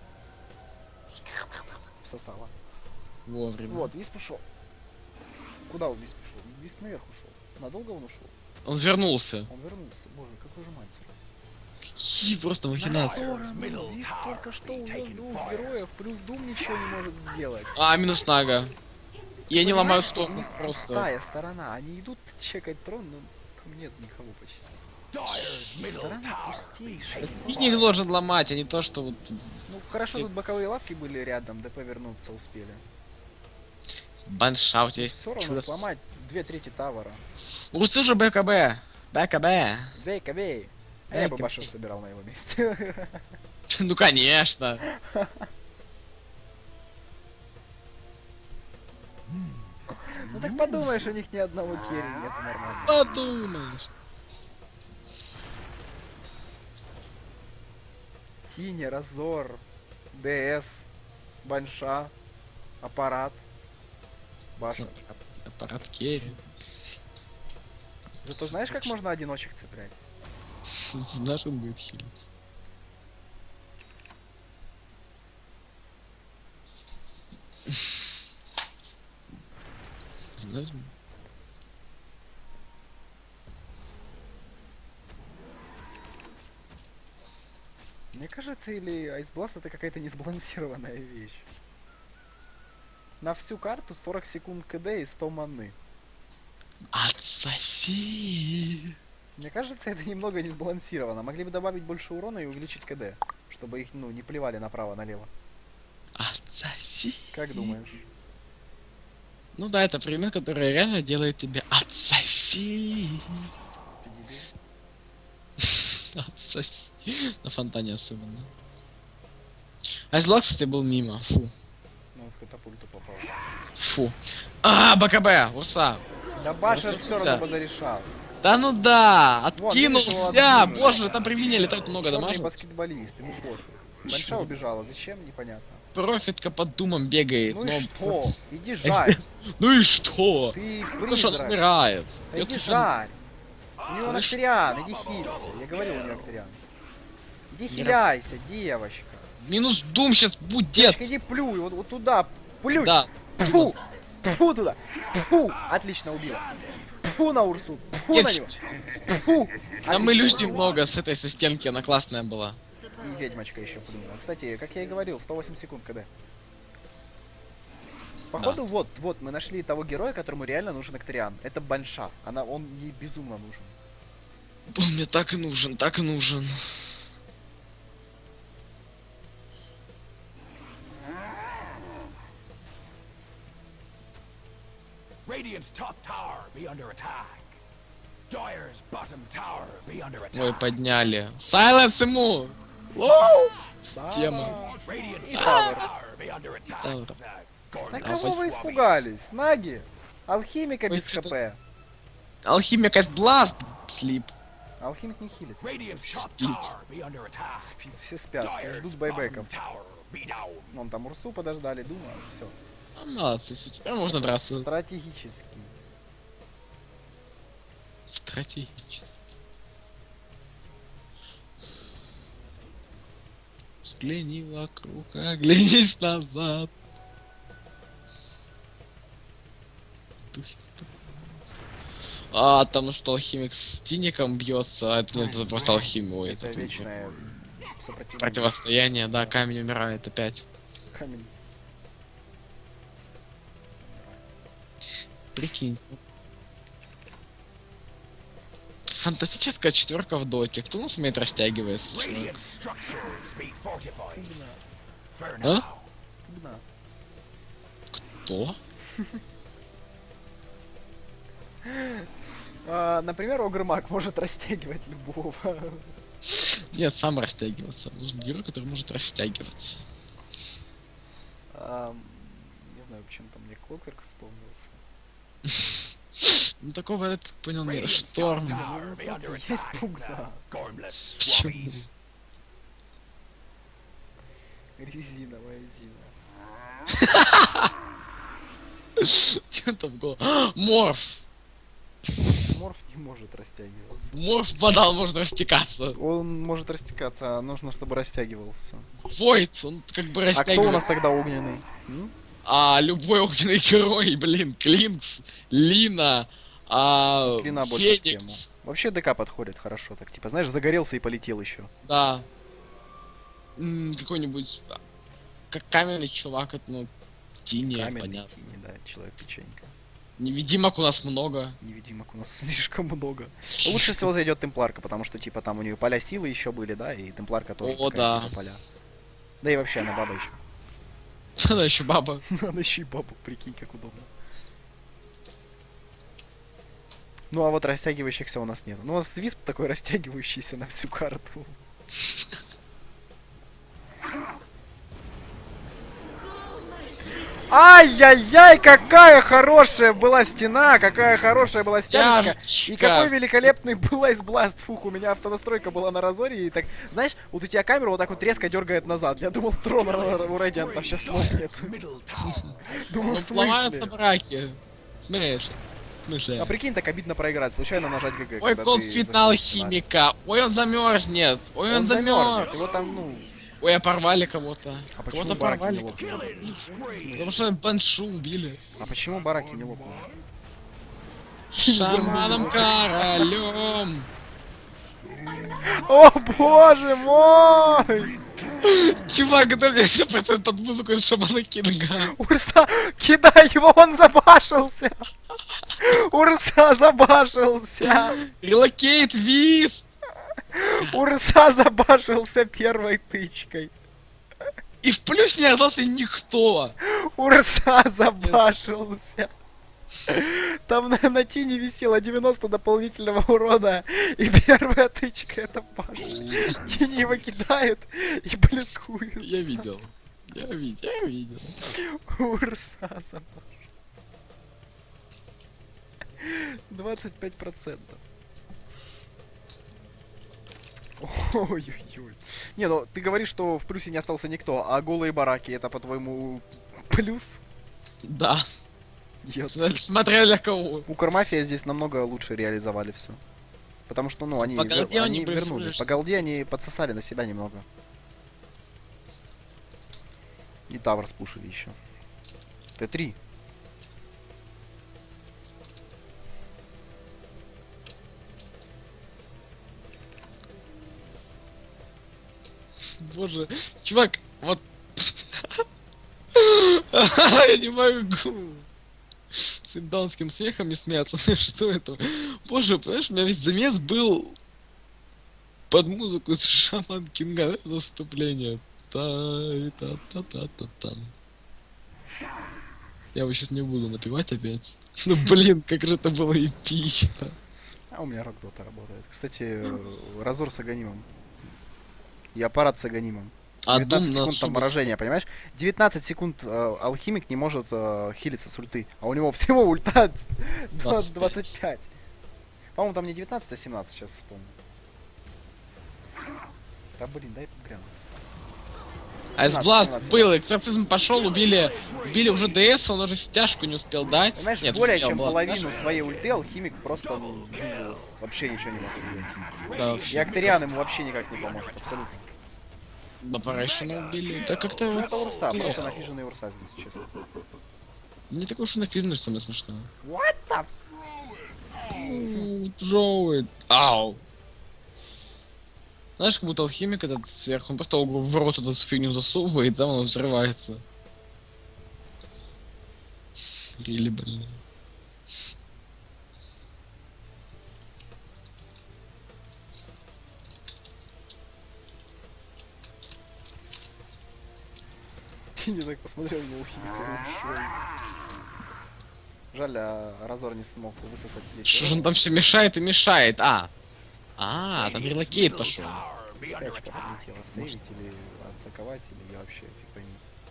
Всосала. Вовремя. Вот, Висп ушел. Куда он Висп ушел? Висп наверх ушел. Надолго он ушел? Он вернулся. Он вернулся. Боже, какой же мансер. Какие просто махинации. Сторону. Висп только что увез двух героев, плюс Дум ничего не может сделать. А, минус Нага. И они ломают сторону Понимаешь, просто. пустая сторона. Они идут чекать трон, но там нет никого почти. Dyer's middle Сторона tower be пустейшая. taken. И не должен ломать, а не то, что вот... Ну хорошо, Ты- тут боковые лавки были рядом, ДП вернуться успели. Банша, у тебя есть Все равно чудо. сломать две трети тавара. Русы же БКБ. БКБ. Дэй, кабей. А я бы Эй, башен кабей. собирал на его месте. Ну конечно. Ну так подумаешь, у них ни одного керри нет, нормально. Подумаешь. Тини, Разор, ДС, Банша, аппарат, башня. Аппарат керри. Зато знаешь, как можно одиночек цеплять? Знаешь, он будет хилить. Знаешь? Мне кажется, или Айсбласт это какая-то несбалансированная вещь. На всю карту сорок секунд КД и сто маны. Отсоси! Мне кажется, это немного несбалансировано. Могли бы добавить больше урона и увеличить КД, чтобы их, ну, не плевали направо-налево. Отсоси! Как думаешь? Ну да, это предмет, который реально делает тебе отсоси! Ты дебил? Отсоси. На фонтане особенно. Айзлок, кстати, был мимо. Фу. Ну, он в катапульту попал. Фу. А, БКБ, урса. Да Башер Ну, все что равно ты? бы зарешал. Да ну да, Вон, откинул видишь, его вся. откинули. Боже, там привидения летают много Чёрный дамажа. баскетболист, ему пофиг. Банша убежала, зачем, непонятно. Профитка под думом бегает. Ну но- и что? Иди жарь. Ну и что? Ты Потому что он призрак. умирает. Да И иди вот жарь. У него Ну Ноктариан, иди хилься. Я говорил, у него Ноктариан. Иди хиляйся, девочка. Минус дум сейчас будет. Девочка, иди плюй, вот, вот туда. Плюй. Да. Фу. Фу туда. Фу. Отлично убила. Фу на Урсу. Фу Нет. на него. Фу. Там иллюзий Отлично. много с этой со стенки, она классная была. И ведьмочка еще плюнула. Кстати, как я и говорил, сто восемь секунд КД. Походу, вот, вот, мы нашли того героя, которому реально нужен Ноктариан. Это Банша. Она, он ей безумно нужен. Он мне так и нужен, так и нужен. Radiant's top tower be under attack. Dire's bottom tower be under Ой, attack. подняли. Сайленс ему! Лоу! Тема. Radiant's И top тавер. tower be under attack. Тавер. Uh, Gorm Так А, кого вы Swabbies. испугались? Наги? Алхимика Ой, без что-то- ХП. Алхимик Бласт слип. Алхимик не хилит. Radiant's top Спит. tower be under attack. Спит, все спят, Dire's ждут bottom байбеков. tower be down. Вон там Урсу подождали, думаю, все. А, молодцы, все, теперь можно драться. Стратегический. Стратегически. Взгляни вокруг, оглянись назад. А, там что, алхимик с тиником бьется, а это нет, это просто алхимия. Ой, Это это вечное сопротивление. противостояние, да, камень умирает опять. Камень. Прикинь. Фантастическая четверка в доте. Кто нас умеет растягивать, если человек? Radiant structures be fortified. For А? now. Фигна. Кто? А, например, Огрмак может растягивать любого. Нет, сам растягиваться. Нужен герой, который может растягиваться. Ам, не знаю, почему-то мне Клокверк вспомнился. Ну такого, я так понял, нет. Radiant's top Шторм. tower be under Есть attack. пугна. Now, Gormless Почему? Swabbies. Резиновая зина. Что там в голову? Морф! Морф не может растягиваться. Морф подал, можно растекаться. Он может растекаться, а нужно, чтобы растягивался. Войд, он как бы А растягивается. кто у нас тогда огненный? М? А любой огненный герой, блин, Клинкс, Лина, а, Клина больше в тему. Феникс, Вообще ДК подходит хорошо, так типа, знаешь, загорелся и полетел еще. да. М, Какой-нибудь, а, как каменный чувак, это, ну, Тини, Каменный понятно. тени, да, человек-печенька. Невидимок у нас много. Невидимок у нас слишком много. Лучше всего зайдет темпларка, потому что типа там у нее поля силы еще были, да, и темпларка тоже О, такая, да. типа, поля. Да и вообще она баба еще. Она еще баба. Она еще и бабу, прикинь, как удобно. Ну а вот растягивающихся у нас нет. Ну у нас висп такой растягивающийся на всю карту. Ай-яй-яй, какая хорошая была стена, какая хорошая была стяжка. И какой великолепный был Айсбласт. Фух, у меня автонастройка была на разоре. И так, знаешь, вот у тебя камера вот так вот резко дергает назад. Я думал, трон у Радиантов сейчас лопнет. Думаю, в смысле? браки. В смысле? В смысле? А прикинь, так обидно проиграть, случайно нажать ГГ. Ой, колдсвит на алхимика. Ой, он замерзнет. Ой, он, Он замерз. замерзнет, его там, ну... Ой, а порвали кого-то. А почему Кого-то бараки порвали. не лопнули? Потому что Баншу убили. А почему бараки не лопнули? Шаманом королем. О боже мой! Чувак, это мне все процент под музыку из Шамана Кинга. Урса, кидай его, он забашился! Урса забашился! Релокейт, виз! Урса забашился первой тычкой. И в плюс не остался никто. Урса забашился. Там на, на тени висело девяносто дополнительного урона. И первая тычка это Паша. Тени его кидает и бликует. Я видел. Я видел, я видел. Урса забашился. двадцать пять процентов. Ой-ой-ой. Не, ну ты говоришь, что в плюсе не остался никто, а голые бараки это, по-твоему, плюс? Да. Нет. Смотря для кого. У Кормафия здесь намного лучше реализовали все. Потому что, ну, они, По вер... голде они они вернули. присутствуют. По голде они подсосали на себя немного. И тавр спушили еще. Т три. Боже, чувак, вот... Я не могу. С индаунским смехом не смеяться. Что это? Боже, понимаешь, у меня весь замес был под музыку с Шаман Кинга. Это выступление. Та-та-та-та-та-та. Я его сейчас не буду напевать опять. Ну блин, как же это было эпично. А у меня Рокдота работает. Кстати, Разор с Аганимом. И аппарат с Аганимом. А девятнадцать Дум секунд там на морожения, понимаешь? девятнадцать секунд э, алхимик не может э, хилиться с ульты. А у него всего ульта двадцать пять. двадцать пять. По-моему, там не девятнадцать, а семнадцать, сейчас вспомню. Да блин, дай гляну. Айсбласт был, экзорцизм пошел, убили, убили уже ДС, он уже стяжку не успел дать. Понимаешь, Нет, более успел, чем была половину стяжка. своей ульты алхимик просто ну, юзалась. Вообще ничего не мог сделать. Да, И Актериан ему вообще никак не поможет, абсолютно. Бапарейшена убили. Да как-то Ну, вот... это Урса, плохо. просто нафиженный Урса здесь, честно. Не такой уж и нафиженный, что самое смешное. What the М, Джоуи. Ау. Знаешь, как будто алхимик этот сверху, он просто в рот эту фигню засовывает, и там он взрывается. Или, блин. Ты не так посмотрел на алхимика. Жаль, а Разор не смог высосать весь. Что же он там все мешает и мешает? А. А, там релокейт пошел. Скачка подлетела. Сейвить или атаковать, или я вообще фиг пойми.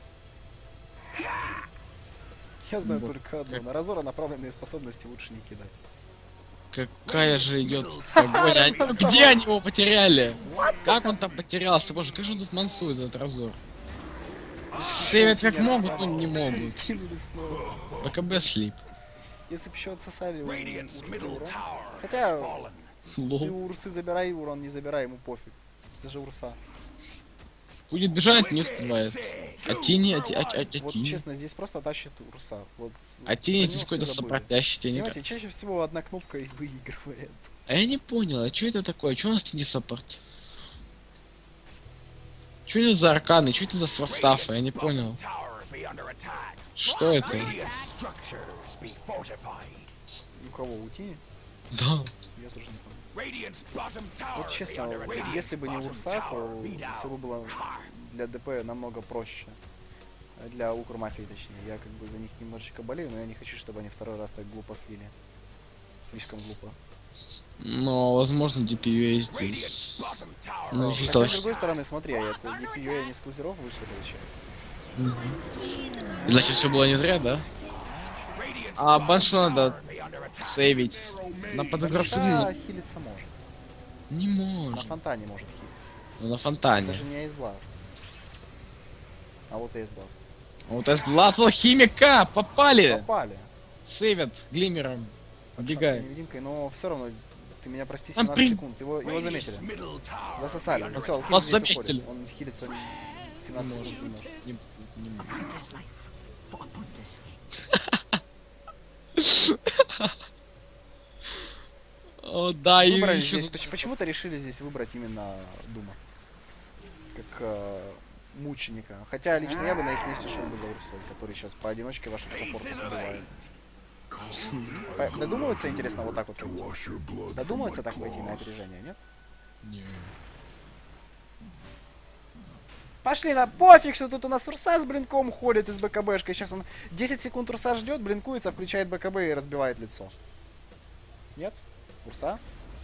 Я знаю Вот только одно. как- На Разора направленные способности лучше не кидать. Какая же идет огонь. Они- Где они его потеряли? Как он там потерялся? Боже, как же он тут мансует этот разор? Сейвят как могут, но не могут. Кинули снова. БКБ слип. Если бы еще отсосали у Radiant's Урсы middle урон. tower Хотя has fallen. ты Лол. у Урсы забирай урон, не забирай, ему пофиг. Это же Урса. Будет бежать, не успевает. А тени, а, ти- а, а, а Вот тени. честно, здесь просто тащит Урса. Вот, А тени про здесь него какой-то все забыли. сопротящий тени. Понимаете, чаще всего одна кнопка и выигрывает. А я не понял, а что это такое? Что у нас тени саппорт? Что это за арканы? Что это за форстафы? Я не понял. Tower be under attack. Что это? Radiant structures be fortified. У кого? У Тини? Да. Я тоже не помню. Radiant's bottom tower Вот be честно, under вот attack. если бы не Bottom Урса, tower то be down. все бы было Hard. для ДП намного проще. Для Укрмафии, точнее. Я как бы за них немножечко болею, но я не хочу, чтобы они второй раз так глупо слили. Слишком глупо. Но, возможно, ди пи ю здесь. Radiant's bottom tower Ну, be чисто Хотя, с другой стороны, смотри, а это ди пи ю не с лузеров вышли, получается. Значит, все было не зря, да? А баншу надо сейвить. На подыграться Да, не, хилиться может. не На может. фонтане может хилиться. Ну, на фонтане. Даже не Эйсбласт. А вот Эйсбласт. Вот Эсбласт, химика! Попали! Попали. Сейвят глиммером. Убегай. Невидимкой, но все равно, ты меня прости, Там семнадцать при- секунд. Его, его заметили. Middle tower. Засосали. Be under Всё, attack. Алхимик Вас здесь заметили. уходит. Он хилится семнадцать секунд не может. Не- не может. О, да, и Выбрали ещё здесь, поч- почему-то решили здесь выбрать именно Дума. Как э, мученика. Хотя лично я бы на их месте шел бы за Урсой, который сейчас поодиночке ваших саппортов убивает. По- Додумываются, интересно, вот так вот. пойти? Додумываются так пойти на опережение, нет? Не. Пошли на пофиг, что тут у нас Урса с блинком ходит из БКБшкой. Сейчас он десять секунд Урса ждет, блинкуется, включает БКБ и разбивает лицо. Нет? Урса?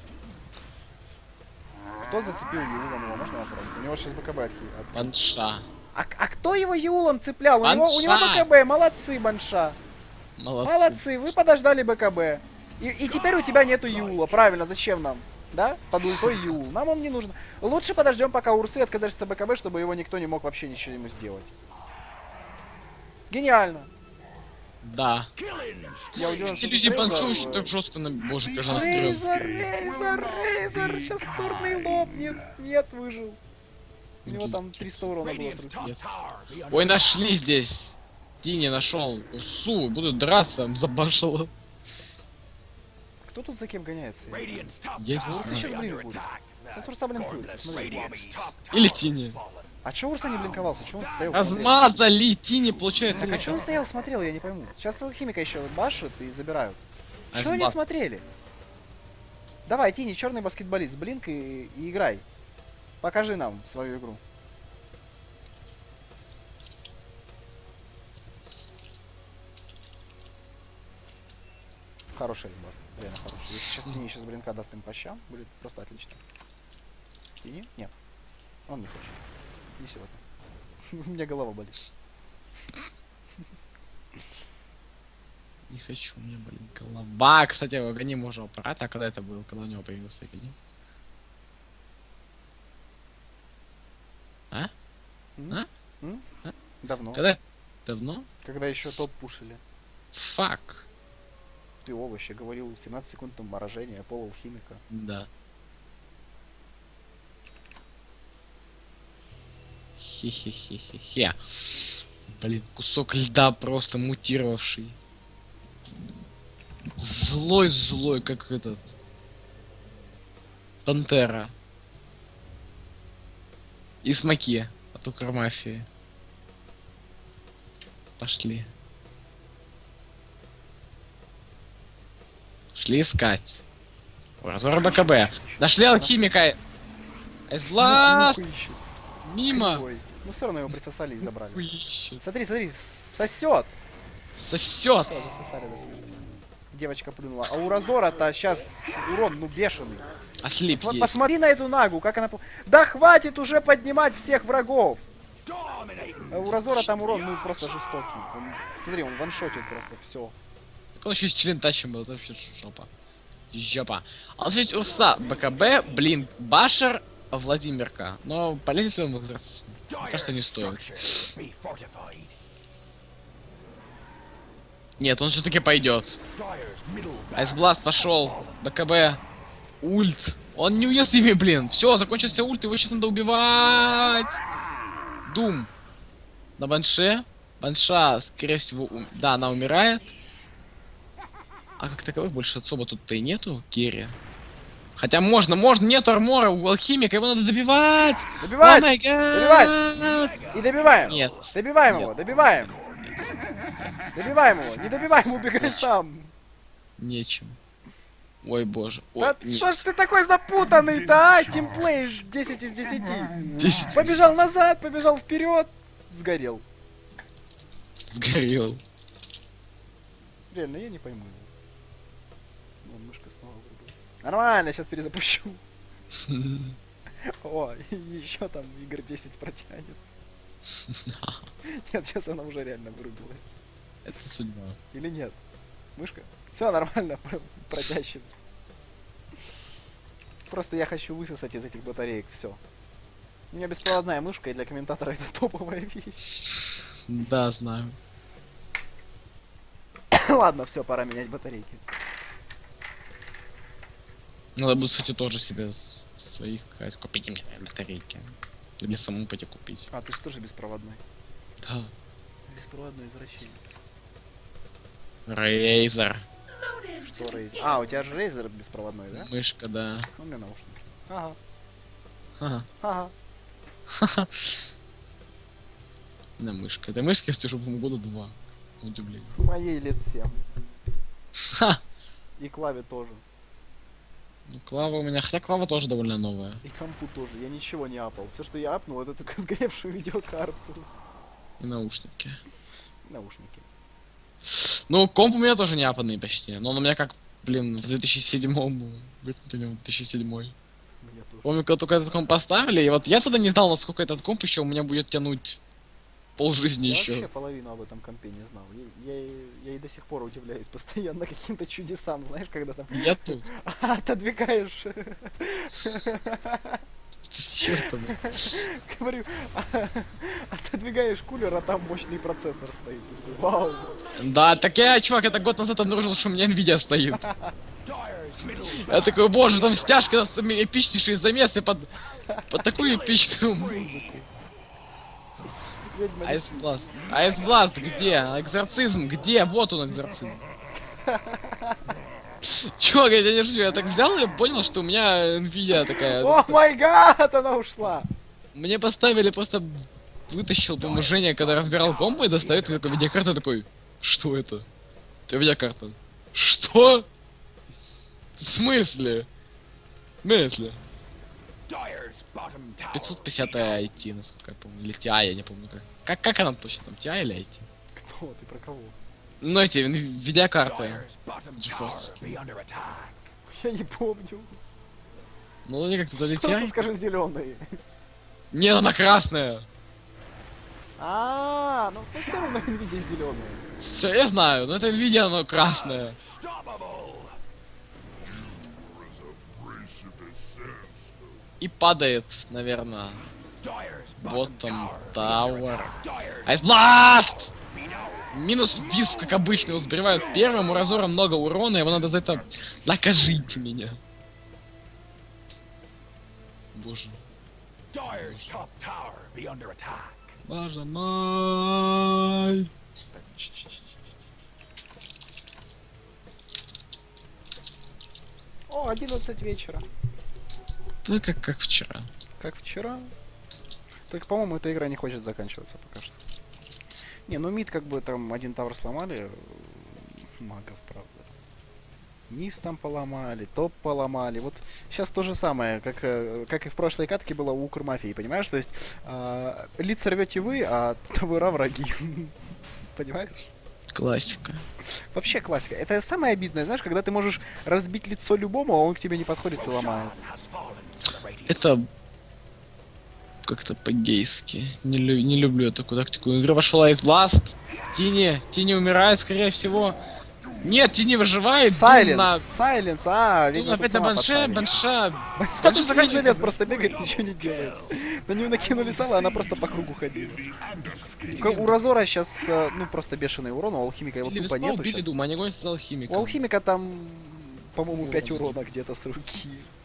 Кто зацепил Еулом его? Можно вопрос? У него сейчас БКБ отхи... от- Банша. А, а кто его Еулом цеплял? У него, у него Банша! БКБ. Молодцы, Банша. Молодцы. Молодцы, вы подождали БКБ. И, и теперь у тебя нету Юла. Правильно, зачем нам? Да? Под ультой Юл. Нам он не нужен. Лучше подождем, пока Урсы откадешится БКБ, чтобы его никто не мог вообще ничего ему сделать. Гениально. Да. Я удивлен, что Иллюзии тут Баншу Рейзер, очень э, так жестко на... Боже, как же она стрёмная. Рейзер, Рейзер, Рейзер. Сейчас сорный лопнет. Нет, выжил. У него там триста урона было с Radiant's руки. top Yes. tower. Be under Ой, нашли здесь. Тини нашел. Су, буду драться, забашила. Кто тут за кем гоняется? Radiant's top Я не tower. Урса знаю. сейчас Be блин under будет. attack. Сейчас Урса блинкуется, смотри. Radiant's top Или tower Тини. has fallen. А чё Урса не блинковался? Чё он стоял? смотрел? Размазали, Тини, получается. Так а чё он стоял, смотрел, я не пойму. Сейчас химика еще башит и забирают. А Что они сбат- смотрели? Давай, Тини, черный баскетболист, блинк и, и играй. Покажи нам свою игру. Хороший бас, реально хороший. Если сейчас Тини сейчас блинка даст им по щам, будет просто отлично. Тини? Нет. Он не хочет. Не сегодня. У меня голова болит. Не хочу, у меня, блин, голова. Кстати, в Аганим уже аппарат, а когда это было? Когда у него появился Аганим? А? М? А? М? А? Давно. Когда? Давно? Когда еще топ пушили. Фак. Ты овощ, я говорил, семнадцать секунд там морожения, пол алхимика. Да. Хе-хе-хе-хе-хе. Блин, кусок льда просто мутировавший. Злой-злой, как этот. Пантера. И смоки от Укрмафии. Пошли. Шли искать. Разор БКБ. Нашли алхимика. Эсбласт! Муху ищет. Мимо. Ой. Ну все равно его присосали и забрали. Ищет. Смотри, смотри, сосет. Сосет. Все, засосали до смерти. Девочка плюнула. А у Разора-то сейчас урон, ну, бешеный. Ослип Сма- есть. Посмотри на эту нагу, как она... пл- Да хватит уже поднимать всех врагов! Dominating. А у Разора там урон, ну, просто жестокий. Он- смотри, он ваншотил просто все. Так он еще с член тачем был, это вообще жопа. Жопа. А вот здесь Урса, БКБ, блин, Башер, Владимирка. Но полезет ли он в экзорцизм? Мне кажется, не стоит. Structures be fortified. Нет, он все-таки пойдет. Dyer's middle Айсбласт пошел. БКБ. Ульт. Он неуязвимый, блин. Все, закончился ульт, его сейчас надо убивать. Дум. На Банше. Банша, скорее всего, ум- да, она умирает. А как таковых больше особо тут-то и нету, Керри. Хотя можно, можно, нету армора у алхимика, его надо добивать. Добивать! О май гад! Добивать! И добиваем! Нет. Добиваем Нет. его, добиваем! Добиваем его, не добиваем, убегай сам! Нечем. Ой, боже. Ой, Да нет. что ж ты такой запутанный-то, а? Тимплей десять из десяти. десять Побежал назад, побежал вперед, сгорел. сгорел. Реально, я не пойму его. Вон, мышка снова вырубилась. Нормально, сейчас перезапущу. О, еще там игр десять протянет. Нет, сейчас она уже реально вырубилась. Это судьба. Или нет? Мышка? Все нормально, протящит. Просто я хочу высосать из этих батареек все. У меня беспроводная мышка, и для комментатора это топовая вещь. Да, знаю. Ладно, все, пора менять батарейки. Надо будет, кстати, тоже себе с- своих сказать, купите мне батарейки. Или самому пойти купить. А, ты же тоже беспроводной. Да. Беспроводной извращенец. Рейзер. Что Razer? А, у тебя же Razer беспроводной, да? Мышка, да. У меня наушники. Ага, Ха-ха. ага. На мышка. Этой мышке, кстати, уже, по-моему, года два. На удивление. Моей лет семь. Ха! И клаве тоже. Ну, Клава у меня, хотя Клава тоже довольно новая. И компу тоже. Я ничего не апал. Все, что я апнул, это только сгоревшую видеокарту. И наушники. Наушники. Ну, комп у меня тоже не апанный почти. Но он у меня как, блин, в две тысячи седьмом выкнут у него две тысячи седьмой. Мне тоже. Помню, когда только этот комп поставили, и вот я тогда не знал, насколько этот комп еще у меня будет тянуть полжизни Я еще. вообще половину об этом компе не знал. Я, я, я и до сих пор удивляюсь постоянно каким-то чудесам, знаешь, когда там Я тут. отодвигаешь. Честно. Говорю, отодвигаешь кулер, а там мощный процессор стоит. Вау. Да, так я, чувак, это год назад обнаружил, что у меня Nvidia стоит. Dyer's middle Я такой, боже, там стяжки, у нас там эпичнейшие замесы под, под такую эпичную музыку. Ведьма не Айс Бласт. Айс Бласт, где? Экзорцизм, где? Вот он, экзорцизм. Чувак, я тебя не шучу, я так взял и понял, что у меня Nvidia такая. О май гад, она ушла. Мне поставили просто... Вытащил, по-моему, Женя, когда разбирал комп и достает мне такой видеокарту, такой... Что это? Это видеокарта. Что? В смысле? В смысле? Dyer's bottom tower. пятьсот пятьдесят ай ти, насколько я помню. Или ти ай, я не помню как. Как, как она точно там? ти ай или ай ти? Кто? Ты про кого? Ну эти, ви- видеокарты. Dyer's bottom tower GeForce. be under attack. Я не помню. Ну они как-то то ли ти Просто ай. скажи зеленые. Нет, она красная. А, ну все равно Nvidia зеленые. Все, я знаю, но это Nvidia, оно красное. Stoppable. И падает, наверное. Dyer's Вот bottom там tower be under Тауэр. attack. Dyer's Айс Бласт! be now. Минус диск, как обычно, его сбривают первым, у Разора много урона, его надо за это... Накажите меня. Боже. Dyer's top tower be under attack. Боже мой. О, одиннадцать вечера. Ну как, как вчера. Как вчера. Только, по-моему, эта игра не хочет заканчиваться пока что. Не, ну мид как бы там один тавр сломали. э, Магов, правда. Низ там поломали, топ поломали. Вот сейчас то же самое, как, э, как и в прошлой катке было у Укрмафии, понимаешь? То есть э, лица рвете вы, а тавыра враги. Понимаешь? Классика. Вообще классика. Это самое обидное, знаешь, когда ты можешь разбить лицо любому, а он к тебе не подходит и ломает. Has fallen to the radiant. Это... Как-то по-гейски. Не, лю- не люблю я такую тактику. Игра вошла из Бласт. Тини. Тини умирает, скорее всего. Нет, Тини выживает. Дум Сайленс, на- сайленс, а, Дум видимо, тут опять на сама Банше, подсайленс. Банша. Она тут весь залез, просто бегает, ничего не делает. На нее накинули сало, она просто по кругу ходила. К- У Разора сейчас, ну, просто бешеный урон, у Алхимика его Или тупо Весна нету убили щас. Дума, они гонятся за У алхимиком. Алхимика там, по-моему, пять Урона. урона где-то с руки.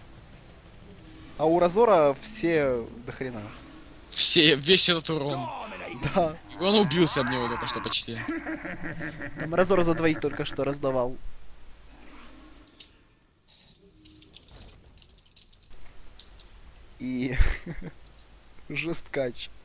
А у Разора все до хрена. Все, весь этот урон. Dominating. Да. И он убился об него только что почти. Там Разор за двоих только что раздавал. И... Жесткач.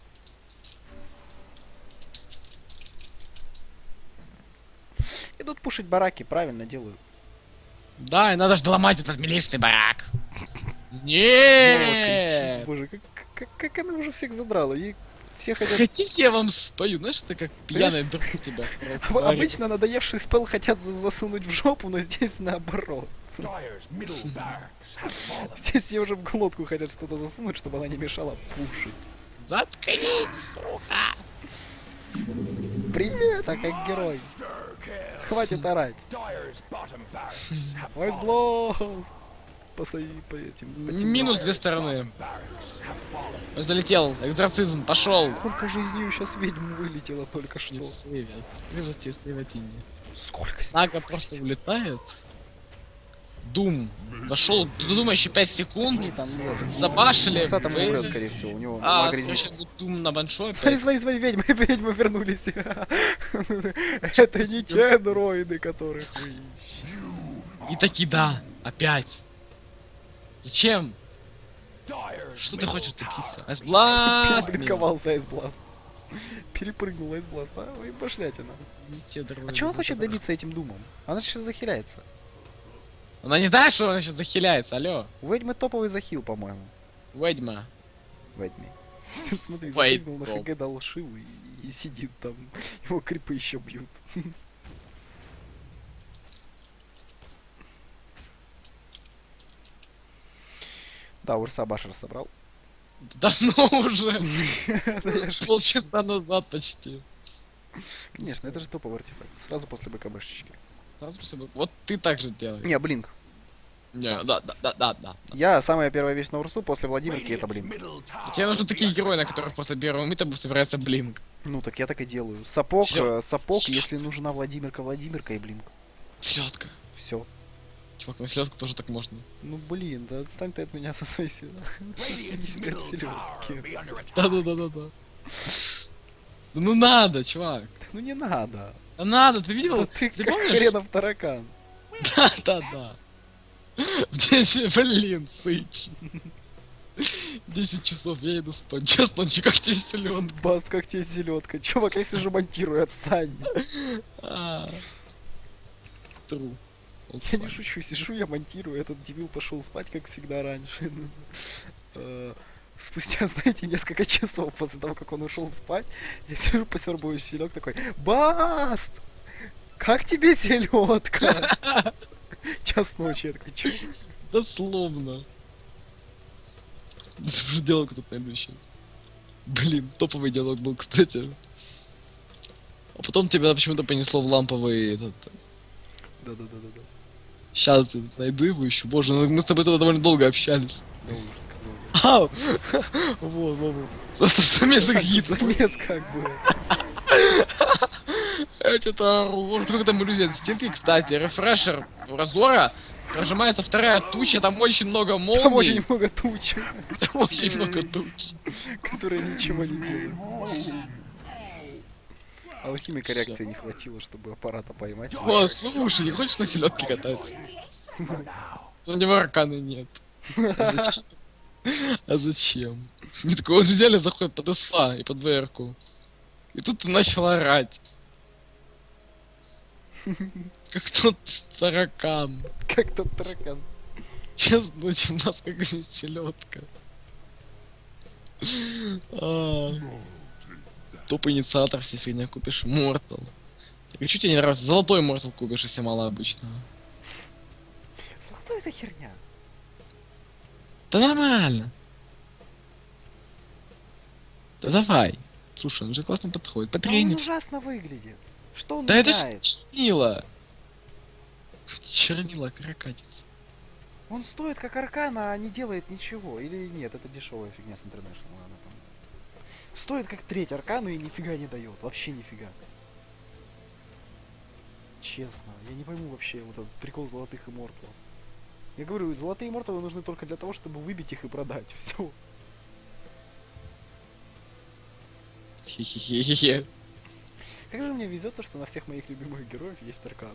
Идут пушить бараки, правильно делают. Да, и надо же ломать этот милейший барак. Снова Не. кричит. Боже, как, как, как она уже всех задрала. Ей все хотят... Хотите, я вам спою? Знаешь, это как пьяный друг у тебя. Об- Обычно надоевший спел хотят за- засунуть в жопу, но здесь наоборот. Dyer's middle barracks has fallen. Здесь ей уже в глотку хотят что-то засунуть, чтобы она не мешала пушить. Заткнись, сука! Привет, а как герой. Хватит орать. Вайс Блоус. Посои по этим. по тем- Минус две стороны. Он залетел. Экзорцизм, пошел. Сколько жизней сейчас ведьм вылетело только что. Не сейвят. Вижу, сейвят и не. Сколько с- Нага просто улетает. Дум. Зашел. Ты думаешь, еще пять секунд. Там лежит. Забашили. Са там вы- умрет, скорее всего. У него А, маг короче, резист. будет Дум на баншопе. Смотри, смотри, смотри, ведьмы, ведьмы вернулись. Это не те дроиды, которых вы ищете. И таки да. Опять. Зачем? Что ты хочешь добиться? Айсбласт! Переблинковался Айсбласт. Перепрыгнул Айсбласт. А, вы пошлятина. А чего он хочет добиться этим думом? Она сейчас захиляется. Она не знает, что она сейчас захиляется, алло. У ведьмы топовый захил, по-моему. Ведьма. Ведьми. Смотри, Вейд запрыгнул на топ. ХГ, дал шиву и, и сидит там. Его крипы еще бьют. Да, Урса Башер собрал. Давно уже. Да я шучу. Полчаса назад почти. Конечно, это же топовый артефакт. Сразу после БКБшечки. Сразу после бы- Вот ты так же делаешь. Не, блинк. Не, да, да, да, да, да. Я самая первая вещь на Урсу после Владимирки это блинк. Тебе нужны такие герои, на которых после первого мита собирается блинк. Ну так я так и делаю. Сапог, Всё. э, сапог, Всё. если нужна Владимирка, Владимирка и блинк. Селедка. Все. Чувак, на селедку тоже так можно. Ну блин, да отстань ты от меня со своей силой. Radiant's От middle селёдки. tower be under attack. Да, да, да, да, да. Да ну надо, чувак. Ну не надо. Да надо, ты видел? Да ты ты как помнишь? хренов таракан. Да, да, да. Десять, блин, сыч. Десять часов я иду спать. Час ночи, как тебе селедка. Баст, как тебе селедка. Чувак, я сижу монтирую, отстань. А. Тру. Я не шучу, сижу, я монтирую, этот дебил пошел спать, как всегда раньше. Э, Спустя, знаете, несколько часов после того, как он ушел спать, я сижу, посербую селедок такой: Баст! Как тебе селедка? Час ночи, я такой: чё? Дословно. Даже уже диалог тут найду сейчас. Блин, топовый диалог был, кстати. А потом тебя почему-то понесло в ламповый этот... Да-да-да-да-да. Сейчас я найду его еще. Боже, ну мы с тобой тогда довольно долго общались. Да ужас, как долго. Ау! Вот, вот, вот. Замес гид. Замес как бы. Я что-то ору. Боже, как там иллюзия стенки, кстати. Рефрешер Разора. Прожимается вторая туча, там очень много молний. Там очень много туч, Там очень много туч. которые ничего не делают. Алхимика реакции не хватило, чтобы аппарата поймать. О, слушай, не хочешь на селедке кататься? У него арканы нет. А зачем? А зачем? Не такой, он же идеально заходит под СФА и под ВРку. И тут ты начал орать. Как тот таракан. Как тот таракан. Час ночи у нас как же селедка. А. Топ-инициатор, все фигня купишь. Мортал. Так, а чё тебе не нравится? Золотой Мортал купишь, если мало обычного. Золотой это херня. Да нормально. Да давай. Слушай, он же классно подходит. Да он Потренишь. ужасно выглядит. Что он Да это ж меняет? чернила. Чернила, каракатица. Он стоит как аркана, а не делает ничего. Или нет, это дешевая фигня с International. Ладно, там. Стоит как треть аркана и нифига не дает. Вообще нифига. Честно, я не пойму вообще вот этот прикол золотых имморталов. Я говорю, золотые имморталы нужны только для того, чтобы выбить их и продать. Все. Хе-хе-хе-хе. Как же мне везет то, что на всех моих любимых героев есть арканы.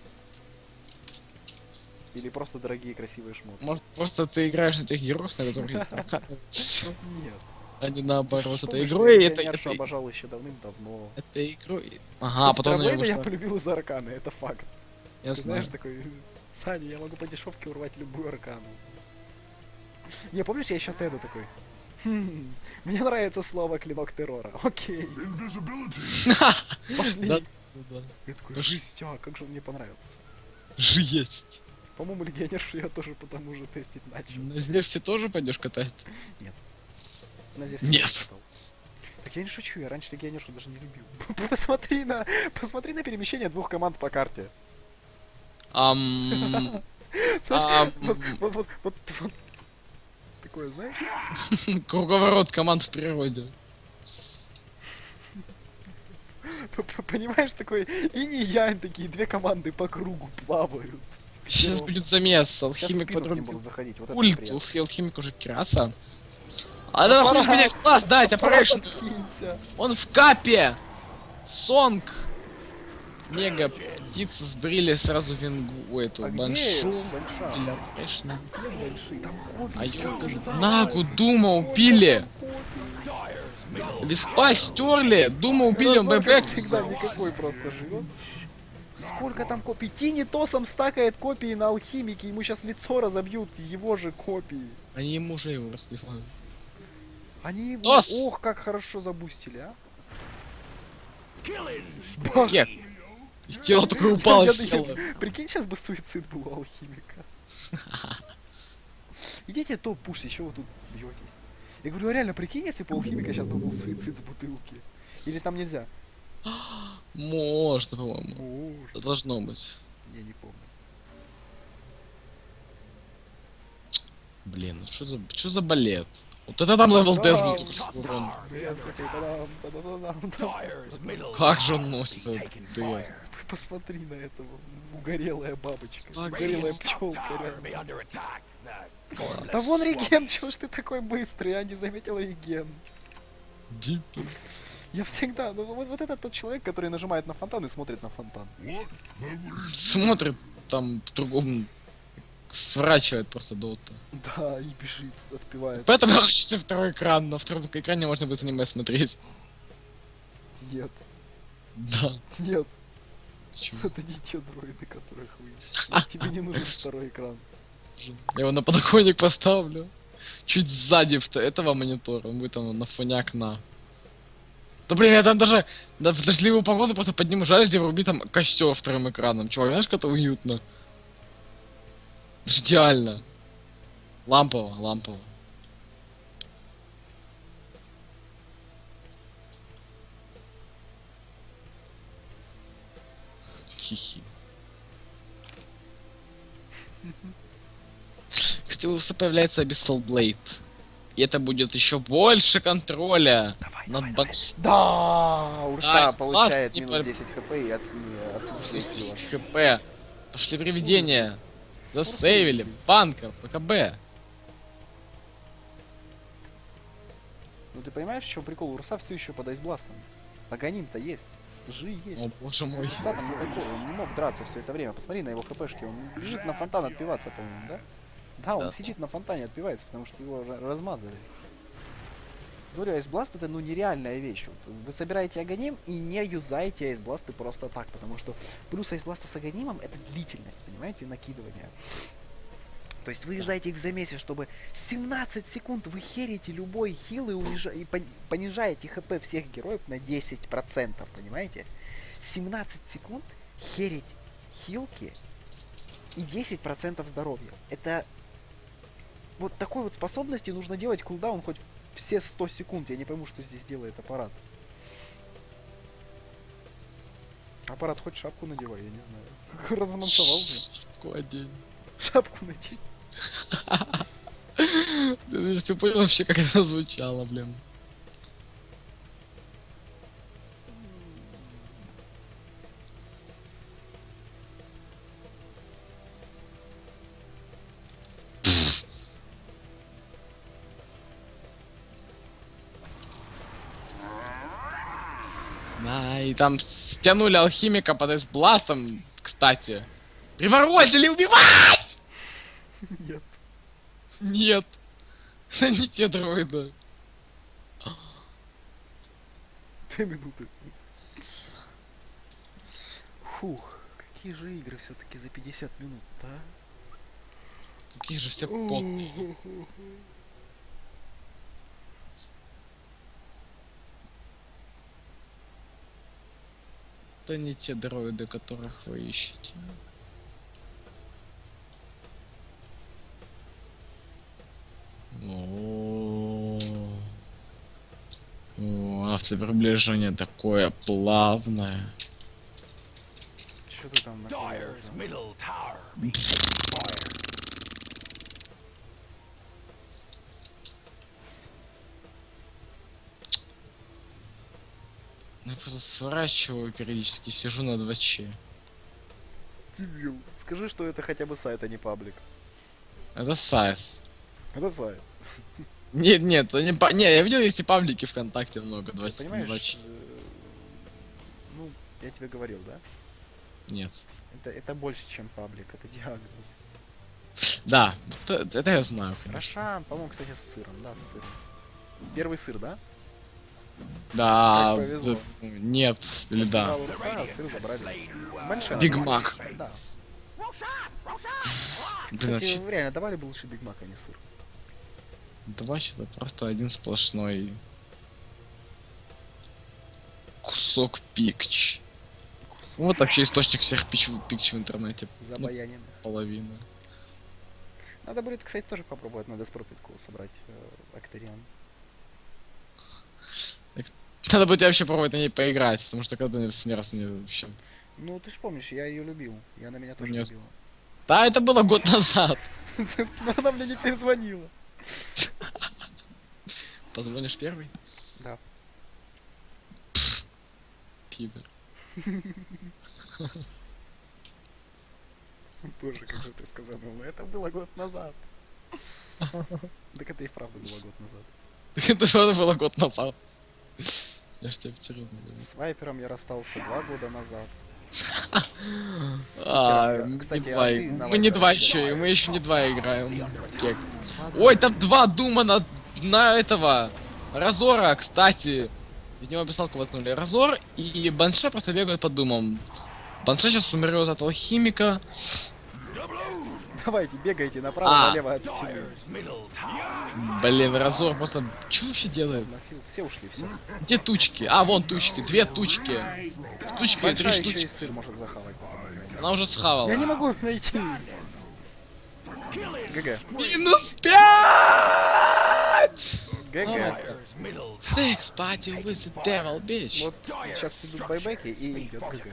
Или просто дорогие красивые шмотки. Может, просто ты играешь на тех героях, на которых есть арканы? Всё. Нет. А не наоборот. Это Помнишь, игрой, я это... Легионершу это- обожал еще давным-давно. Это игрой. Ага, а потом Блейда я я полюбил из-за арканы, это факт. Я Ты знаю. знаешь, такой, Саня, я могу по дешевке урвать любую аркану. Не, помнишь, я еще Теду такой? «Хм, мне нравится слово клинок террора. Окей, пошли. Да, да. Я такой, Пошли. жестяк, как же он мне понравился. Жесть. По-моему, легионершу я тоже потому же тестить начал. На Зевсе тоже пойдешь катать? На Зевсе Нет. не катал. Так я не шучу, я раньше легионершу даже не любил. Посмотри на, посмотри на перемещение двух команд по карте. Ам... Знаешь, Ам. вот, вот, вот, вот, вот. Такое, знаешь? Круговорот команд в природе. П- п- Понимаешь, такой инь и янь, такие две команды по кругу плавают. Сейчас Всё. будет замес. Сейчас Алхимик спину к ним подрубил. будут заходить. Вот это Ульт, неприятно. уф, алхимик уже краса. А да хуй Аппарат! понять, класс, дать, Аппарат operation. откинься. Он в капе. Сонг. Мега птицы сбрили сразу вингу, эту А где баншу. Банша? Или operation. Где Банши? Там копии А столько же. ё- Нагу, Дума убили. Виспа стерли. Дума убили, он Разор, бэбэк. как всегда, никакой просто живет. Сколько там копий? Тини Тосом стакает копии на алхимике, ему сейчас лицо разобьют, его же копии. Они ему уже его разбивают. Они его, Тос! ох, как хорошо забустили, а. Killing Боже, Кек. И тело такое упало, я- село. я- Прикинь, сейчас бы суицид был у алхимика. Идите топ пушьте, чего вы тут бьетесь? Я говорю, а реально, прикинь, если бы у алхимика сейчас бы был суицид с бутылки. Или там нельзя? Можно, по-моему. О, Это должно быть. я не помню. Блин, ну что за, что за балет? Вот это там левел Да, десять был только что урон. Yes, такой, та-дам, та-да-да-дам, та. Dyer's middle Как же tower он носит is этот taking ДС? fire. Посмотри на этого, угорелая бабочка, Так, угорелая Radiant's top пчелка tower be реально. under attack. The gormless Да вон swamp реген, чего ж ты такой быстрый, я не заметил реген. Диппи. Я всегда, ну вот, вот это тот человек, который нажимает на фонтан и смотрит на фонтан. Смотрит там по-другому. Сворачивает просто доту. Да, и бежит, отпивает. Поэтому я хочу себе второй экран. На втором экране можно будет аниме смотреть. Нет, Да. нет, Почему? это не те дроиды, которых вы ищете. Тебе не нужен второй экран. Я его на подоконник поставлю. Чуть сзади вто- этого монитора. Он будет там на фоне окна. Да блин, я там даже да, в дождливую погоду просто подниму жарите, вруби там костер вторым экраном. Чувак, знаешь, как это уютно? Это ж идеально. Лампово, лампово. Хихи. Кстати, у УС появляется Abyssal Blade. И это будет еще больше контроля Давай, над давай, бокс. Да, Урса Найс, получает класс, не минус пор- десять хп и от, и отсутствие сила. хп. Пошли привидения. Засейвили. Банкер, ПКБ. Ну ты понимаешь, в чем прикол? Урса все еще под айсбластом. Аганим-то есть. Жи есть. О боже мой. Урса там никакого, он не мог драться все это время. Посмотри на его хпшки, он бежит на фонтан отпиваться, по-моему, да? Да, он Да. сидит на фонтане отпивается, потому что его ра- размазали. Говорю, айсбласт это ну нереальная вещь. Вот вы собираете аганим и не юзаете айсбласты просто так, потому что плюс айсбласта с аганимом это длительность, понимаете, накидывания. То есть вы юзаете их в замесе, чтобы семнадцать секунд вы херите любой хил и, унижа- и пон- понижаете хп всех героев на десять процентов, понимаете? семнадцать секунд херить хилки и десять процентов здоровья. Это вот такой вот способности нужно делать кулдаун хоть все сто секунд. Я не пойму, что здесь делает аппарат. Аппарат хоть шапку надевай, я не знаю. Размансовал же. Шапку одень. Шапку надень. Ты ты понял вообще, как это звучало, блин? Да, и там стянули алхимика под эсбластом, кстати. Приворозили убивать! Нет. Нет. Это не те дроиды. Две минуты. Фух, какие же игры все-таки за пятьдесят минут, да? Какие же все потные. Это не те дроиды, которых вы ищете. О, О, Автоприближение такое плавное. Что ты там нахуй Dyer's уже? middle tower being under fire. Я просто сворачиваю периодически, сижу на два че. Дебил. Скажи, что это хотя бы сайт, а не паблик. Это сайт. Это сайт. Нет, нет, это не, па- не, я видел, есть и паблики ВКонтакте много, два, Понимаешь? два ч- э, Ну, я тебе говорил, да? Нет. Это, это больше, чем паблик, это диагноз. Да, это, это я знаю, конечно. Рошан, по-моему, кстати, с сыром, да, с сыром. Первый сыр, да? Да, Как повезло. д- нет, или да. Брал Руса, а сыр забрали. Большая. Биг Мак. Да. Блин, Кстати, вообще, реально, давали бы лучше Биг Мак, а не сыр. это вообще это просто один сплошной кусок пикч. Вот вообще источник всех пич, пикч в интернете. Ну, Забаянин. половина. Надо будет, кстати, тоже попробовать на Деспропитку собрать э, Актериан. Надо будет вообще пробовать на ней поиграть, потому что когда я ни раз не вообще. Ну, ты ж помнишь, я ее любил. И она меня тоже Не любила. Да, это было год назад. Но она мне не перезвонила. Позвонишь первый? Да. Пидор. Боже, как же ты сказал, ну это было год назад. Так это и вправду было год назад. Это правда было год назад. Я ж тебе серьезно говорю. С Вайпером я расстался два года назад. С А, Сикером я- не Кстати, а два. ты на Мы не Вайпера два расстался? еще, и мы еще не два играем. Кек. Ладно. Ой, там два дума на, на этого Разора, кстати. От него бесалку воткнули. Разор и Банше просто бегают под думом. Банше сейчас умрет от алхимика. Давайте, бегайте направо, А. налево от стены. Dyer's middle tower. Блин, Разор просто... Что он вообще делает? Плазмофил. Все ушли, все. Где тучки? А, вон тучки. Две тучки. С тучкой три Большая еще и штучки. сыр может захавать потом. Она уже схавала. Я не могу их найти. ГГ. Минус пять! ГГ. Dyer's middle Six party with the devil, bitch. Вот сейчас идут байбеки и идет ГГ.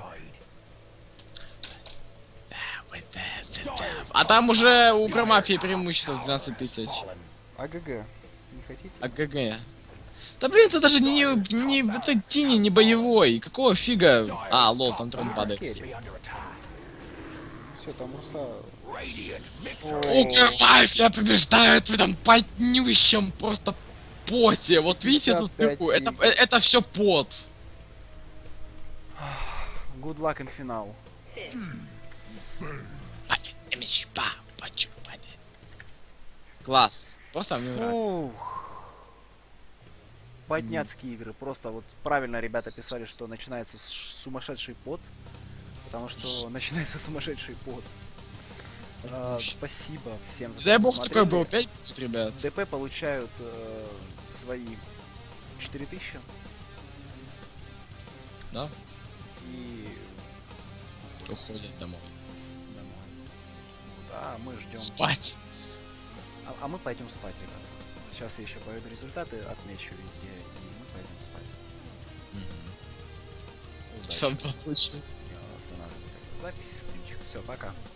With the devil. А там уже у Громафии преимущество двенадцать тысяч. А ГГ? Не хотите? А ГГ. Да блин, это даже не, не это Тини, не боевой. Какого фига? А, лол, там трон падает. be under attack. Все, там Руса. Radiant У Громафия побеждает в этом потнющем просто поте. Вот видите тут пятьдесят пять какую? Это, э- это все пот. Good luck in финал. Класс. Просто мне нравится. Ух. Подняцкие игры. Просто вот правильно ребята писали, что начинается с сумасшедший пот. Потому что начинается сумасшедший пот. А, спасибо всем за то, Дай что бог такой был смотрели. пять минут, ребят. ДП получают э, свои четыре тысячи. Да? И Уходят домой. домой. Да, мы ждем. Спать. А, а мы пойдем спать, ребят. Сейчас я еще поведу результаты, отмечу везде, и мы пойдем спать. Удачи. Сам получил. Я останавливаю записи, стричь. Все, пока.